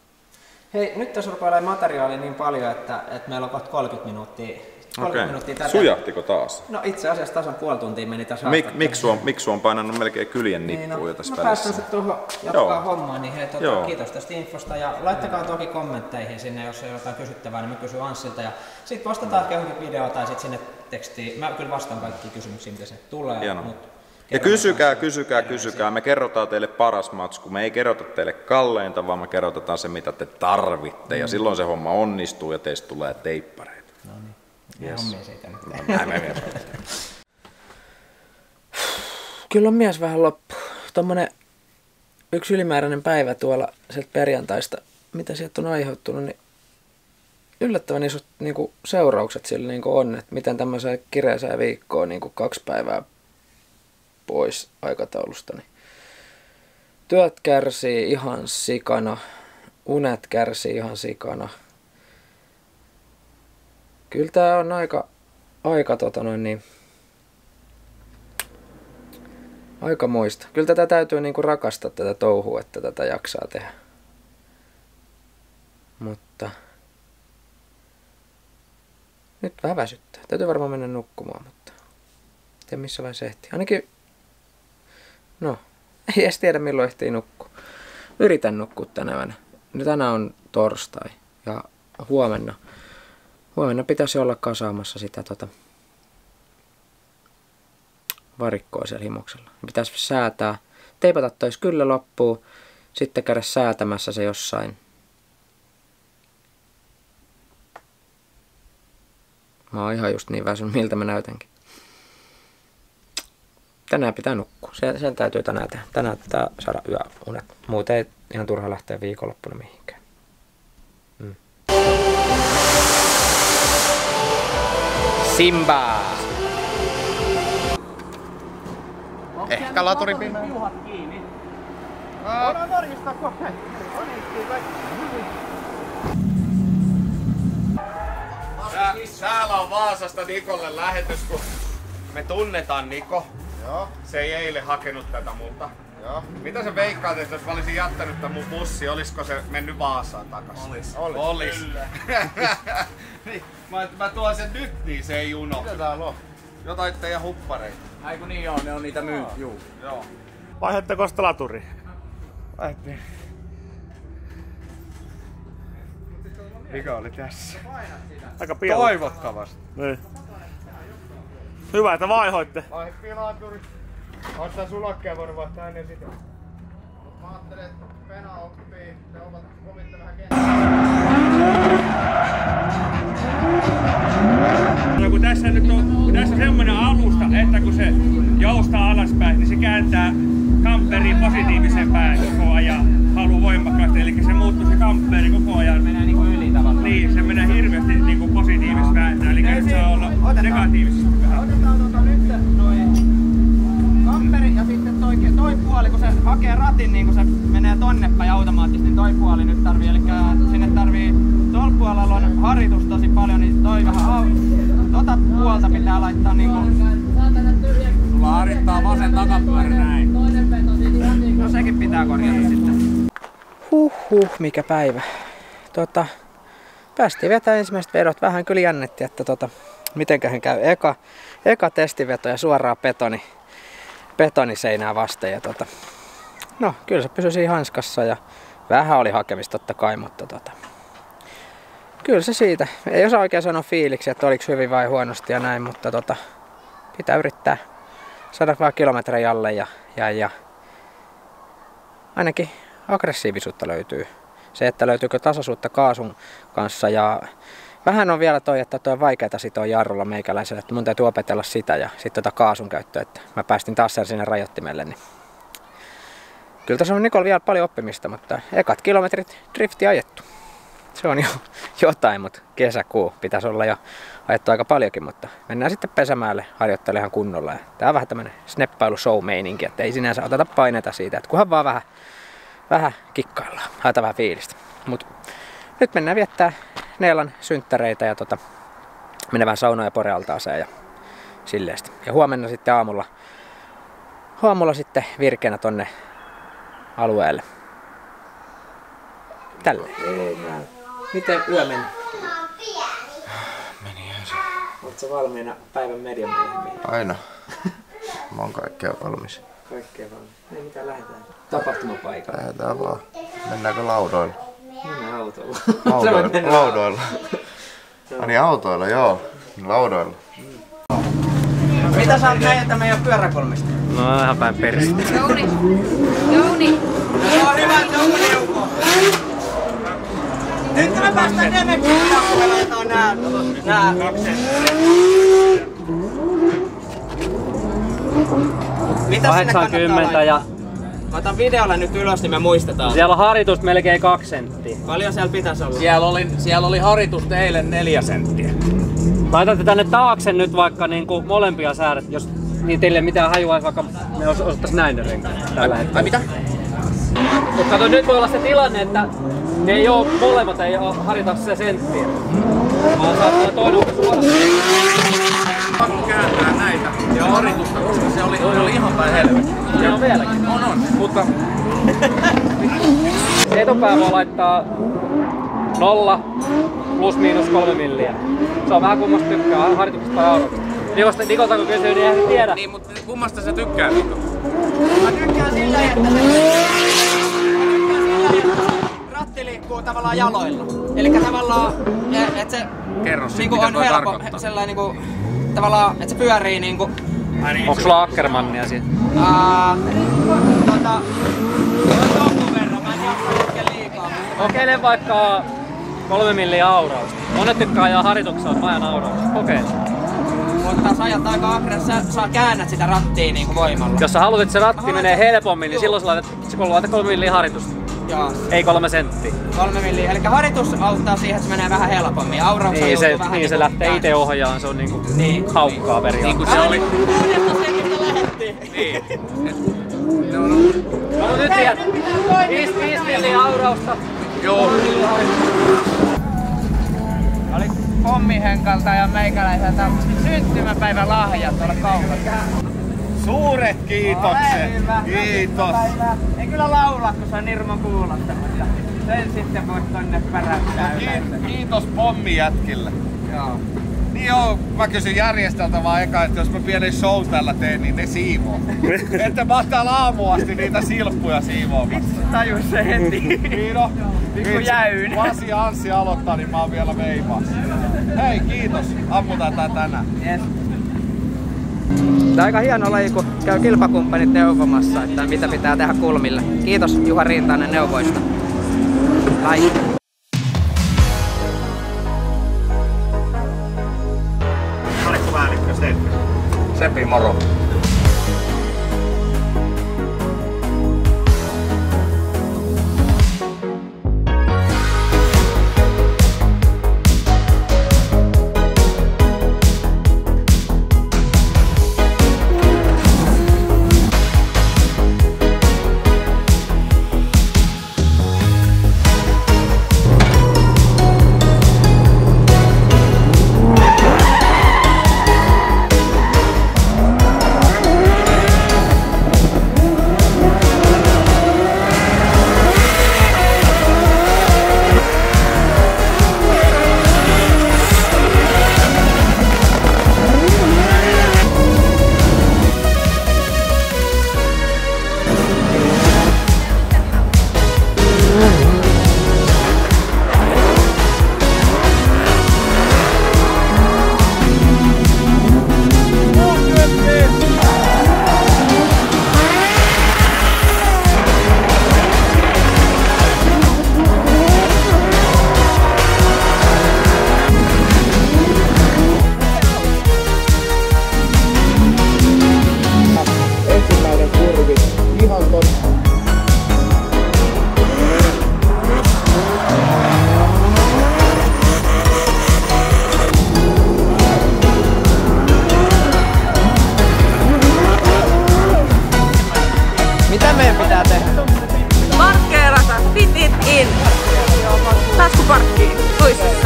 Hei, nyt tässä rupeaa olemaan materiaalia niin paljon, että, että meillä on kohta kolmekymmentä minuuttia. Okei. Sujahtiko taas? No itse asiassa tasan puoli tuntia meni tässä. Mik, miksi on, miksi on painanut melkein kyljen nippuun niin, no, jo tässä no, välissä? No päästään tuohon jatkaa hommaa, niin hei, tuota, kiitos tästä infosta ja laittakaa toki kommentteihin sinne, jos ei ole jotain kysyttävää, niin mä kysyn Anssilta ja sitten vastataan johonkin videoon tai sitten sinne tekstiin. Mä kyllä vastaan kaikkiin kysymyksiin, mitä se tulee. Ja kysykää, kysykää, kysykää. Me kerrotaan teille paras matsku. Me ei kerrota teille kalleinta, vaan me kerrotetaan se, mitä te tarvitte. Mm. Ja silloin se homma onnistuu ja teistä tulee teippareita. No niin. Yes. Kyllä on mies vähän loppu. Tuommoinen yksi ylimääräinen päivä tuolla sieltä perjantaista, mitä sieltä on aiheutunut, niin yllättävän isot niin kuin seuraukset sillä niin kuin on, että miten tämmöiseen kireeseen viikkoon niin kuin kaksi päivää pois aikataulusta. Niin työt kärsii ihan sikana, unet kärsii ihan sikana. Kyllä tää on aika, aika tota noin niin, aika muista. Kyllä tätä täytyy niinku rakastaa tätä touhua, että tätä jaksaa tehdä. Mutta nyt vähän väsyttää. Täytyy varmaan mennä nukkumaan, mutta en tiedä missä vaiheessa ehtii. Ainakin, no, ei edes tiedä milloin ehtii nukkua. Yritän nukkua tänään. Nyt tänään on torstai ja huomenna. Huomenna pitäisi olla kasaamassa sitä tota, varikkoa siellä himoksella. Pitäisi säätää, teipata tois kyllä loppuun, sitten käydä säätämässä se jossain. Mä oon ihan just niin väsynyt, miltä mä näytänkin. Tänään pitää nukkua. Sen, sen täytyy tänään tehdä. Tänään pitää saada yöunet. Muuten ei ihan turha lähteä viikonloppuna mihinkään. Mm. Simba! Ehkä laturin Juhat kiinni. Voidaan varmistaa kohta. Tää, täällä on Vaasasta Nikolle lähetys, kun me tunnetaan Niko. Joo. Se ei eilen hakenut tätä multa. Joo. Mitä sä veikkaat, että jos mä olisin jättänyt tän mun bussi, olisiko se mennyt Vaasaan takas? Olis. Olis. Olis. Niin, mä, mä tuon sen nyt, niin se ei unohdu. Mitä täällä on? Jotain teidän huppareita. Ai kun niin joo, ne on niitä myyt, juu. Joo. Vaihetteko sitä laturi? Vaihettiin. Mikä oli tässä? Aika pian. Toivottavasti. Niin. Hyvä, että vaihoitte. Vaihdettiin laturi. Oot sä sulakkeja voinut vaihtaa ennen sitä? Mut mä ajattelin, että Pena oppii. Ne ovat omitte vähän kenttää. No kun tässä nyt on, kun tässä on semmoinen alusta, että kun se joustaa alaspäin, niin se kääntää kamperin positiivisen päin koko ajan. Haluaa voimakkaasti, eli se muuttuu se kamperi koko ajan. Se menee niinku yli tavallaan. Niin, se menee hirveästi niinku positiivisesti vääntää, eli nyt saa olla negatiivisesti vähän. Otetaan tuota nyt noin kamperi ja sitten puoli, kun se hakee ratin, niin kun se menee tonne päin automaattisesti, niin toi puoli nyt tarvii. Eli sinne tarvii, tuolla puolella on haritus tosi paljon, niin toi vähän au... Tota puolta pitää laittaa niinku... Sulla harittaa vasen takapyörä näin. No sekin pitää korjata sitten. Huhhuh, mikä päivä. Tota, päästiin vetämään ensimmäiset vedot. Vähän kyllä jännitti, että tota, mitenköhän käy. Eka, eka testiveto ja suoraan betoni, betoniseinää vasten. Ja tota, no, kyllä se pysyi siinä hanskassa ja vähän oli hakemista totta kai, mutta tota, kyllä se siitä. Ei osaa oikein sanoa fiiliksi, että oliko hyvin vai huonosti ja näin, mutta tota, pitää yrittää saada vaan kilometrejä alle ja, ja, ja ainakin aggressiivisuutta löytyy. Se, että löytyykö tasaisuutta kaasun kanssa ja vähän on vielä toi, että toi on vaikeaa sitoa jarrulla meikäläiselle, että mun täytyy opetella sitä ja sitten tota kaasun käyttöä, että mä päästin taas sinne rajoittimelle. Niin kyllä tässä on Nikol vielä paljon oppimista, mutta ekat kilometrit drifti ajettu. Se on jo jotain, mutta kesäkuu pitäisi olla jo ajettu aika paljonkin, mutta mennään sitten pesämäälle harjoittelemaan kunnolla. Ja tää on vähän tämmönen sneppailu show-meininki, että ei sinänsä oteta paineita siitä, että kunhan vaan vähän, vähän kikkaillaan, haetaan vähän fiilistä. Mut nyt mennään viettää Neelan synttäreitä ja tota, mennään vähän saunaan ja porealtaaseen ja silleesti. Ja huomenna sitten aamulla, aamulla sitten virkeänä tonne alueelle. Tälle. Miten yö meni? Menihän se. Oletko sä valmiina päivän median myöhemmin? Aina. Mä oon kaikkea valmis. Kaikkea valmis. Ei mitään, lähdetään tapahtumapaikalle. Lähdetään vaan. Mennäänkö laudoilla? Mennään autolla. Laudoilla. Laudoilla. No niin, autoilla, joo. Laudoilla. Mitä sä oot näitä meidän pyöräkolmista? No ihan päin peristä. Jouni! Jouni! Joo, hyvä, että Jouni neuvoo. Nyt me päästään Nemekkiin ja pelataan nää... nää... Mitä sinne kannattaa laittaa? Ja... Mä otan videolle nyt ylös, niin me muistetaan. Siellä on haritusta melkein kaksi senttiä. Paljon siellä pitäisi olla? Siellä oli, siellä oli haritusta eilen neljä senttiä. Laitatte tänne taakse nyt vaikka niinku molempia säädät, jos niin teille ei mitään hajua, vaikka me os osattais näin ne renkaat tällä hetkellä. Ai mitä? Mut kato, nyt voi olla se tilanne, että ne ei oo, molemmat ei oo harita se senttiä. Vaan saattaa toinen olla suorassa. Pakko kääntää näitä ja haritusta, koska se oli, oli ihan päin helvetti. Se on vieläkin. On on, mutta... Etupää voi laittaa nolla plus miinus kolme milliä. Se on vähän kummasta tykkää, harituksesta tai auroksesta. Nikosta, Nikolta kun kysyy, niin eihän tiedä. Niin, mutta kummasta sä tykkää, Niko? Mä tykkään sillä, että se... Mä tykkään sillä, että ratti liikkuu tavallaan jaloilla. Elikkä tavallaan, että se... Kerro sit, niinku mitä on toi helppo, tarkoittaa. sellainen niinku... Tavallaan, että se pyörii niinku... Onko sulla Ackermannia siinä? Aa... Tota... Jonkun verran, mä en jaksa hetken liikaa. Kokeile vaikka kolme milliä aurausta. Monet tykkää ajaa harituksella pajan aurausta. Kokeile. Mutta taas ajat aika aggressiivisesti, saa käännät sitä rattia niinku voimalla. Jos sä haluat, että se ratti menee helpommin, niin silloin sä laitat, laitat kolme milliä haritusta. Joo. Ei kolme senttiä. Kolme milliä. Eli haritus auttaa siihen, että se menee vähän helpommin. Aurauksia niin, se, vähän niin se lähtee itse ohjaan, se on niinku niin, haukkaa niin. periaatteessa. Niin kuin se oli. Niin. No, no. No nyt tiedät, viisi milliä aurausta. Joo. Oli pommihenkalta ja meikäläiseltä syntymäpäivän lahjat tuolla kaupassa. Suuret kiitokset. Kiitos. Ei kyllä laula, kun se on Nirmo kuulotta, mutta sen sitten voit tonne päräyttää. Kiitos pommijätkille. Joo. Niin joo, mä kysyn järjestöltä vaan eka, että jos mä pienen show tällä teen, niin ne siivoo. Että mä oon täällä aamuasti niitä silppuja siivoamassa. Vitsi tajus se heti. Niin no. Pikku jäyn. Lasi ja Anssi aloittaa, niin mä oon vielä veivaassa. Hei, kiitos. Ammutaan tää tänään. Yes. Tää on aika hieno laji, kun käy kilpakumppanit neuvomassa, että mitä pitää tehdä kulmille. Kiitos Juha Riintainen neuvoista. Lai. Valikkopäällikkö Seppi. Seppi, moro. taskuparkkiin toisessa.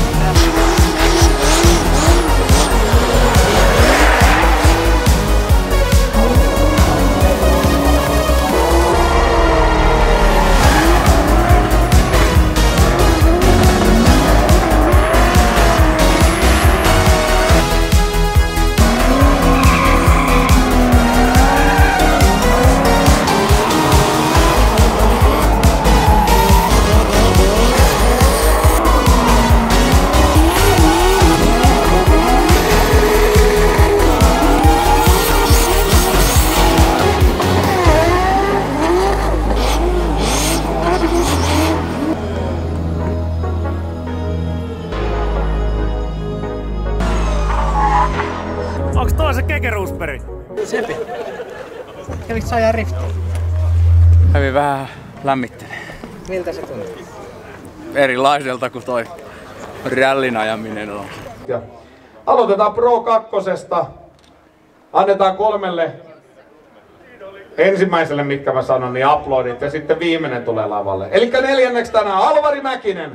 Onks toi se kekeruusperi? Sepi. Kävikö sä ajaa riftiin? Kävin vähän lämmittelee. Miltä se tuntuu? Erilaiselta kuin toi rällin ajaminen on. Ja aloitetaan Pro kakkosesta. Annetaan kolmelle ensimmäiselle, mitkä mä sanon, niin uploadit ja sitten viimeinen tulee lavalle. Elikkä neljänneksi tänään Alvari Mäkinen.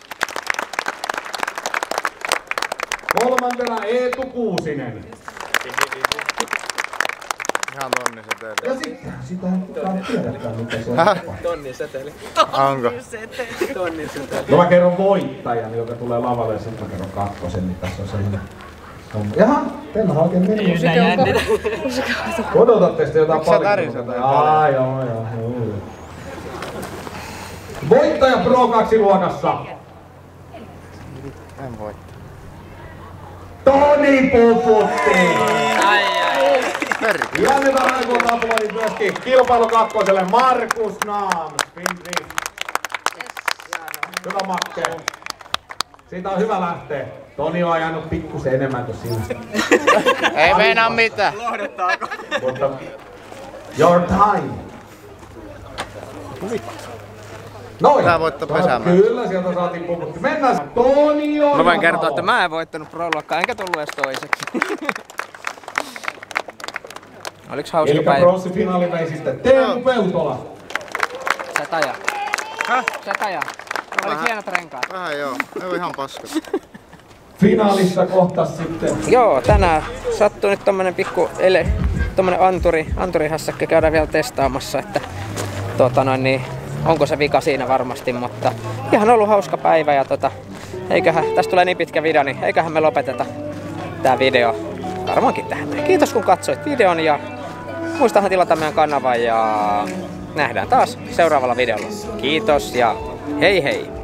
Kolmantena Eetu Kuusinen. Ihan tonni seteli. Ja sitten, sitä ei kukaan tiedäkään mitä se on. Tonnin seteli. Onko? Tonnin seteli. No mä kerron voittajan, joka tulee lavalle ja sitten mä kerron kakkosen, niin tässä on sellainen. Jaha, teillä on oikein meni. Odotatte sitten jotain paljon. Aa, joo, joo, joo. Voittaja Pro kaksi luokassa. En voittaa. Toni Puputti! Ai ai. Ja annetaan aikuilta aplodit myöskin kilpailu kakkoselle Markus Naam. Spindrift. Hyvä Makke. Siitä on hyvä lähteä. Toni on ajanut pikkusen enemmän kuin sinä. Ei meinaa mitään. Lohdettaako? Mutta your time. Noin. Tää voittaa pesäämään. Kyllä, sieltä saatiin Puputti. Mennään. Toni on. Mä voin kertoa, että mä en voittanut Pro-luokkaa, enkä tullut edes toiseksi. Oliks hauska Elikkä päivä? pronssifinaali vei sitten Teemu Peltola. Sä et aja. Häh? Sä et aja. Oliko hienot renkaat? Vähän joo, ei ole ihan paskat. Finaalissa kohtas sitten. Joo, tänään sattui nyt tommonen pikku ele, tommonen anturi, anturihässäkkä käydään vielä testaamassa, että tota noin niin, onko se vika siinä varmasti, mutta ihan ollut hauska päivä ja tota, eiköhän, tästä tulee niin pitkä video, niin eiköhän me lopeteta tää video varmaankin tähän. Kiitos kun katsoit videon ja muistahan tilata meidän kanavan ja nähdään taas seuraavalla videolla. Kiitos ja hei hei!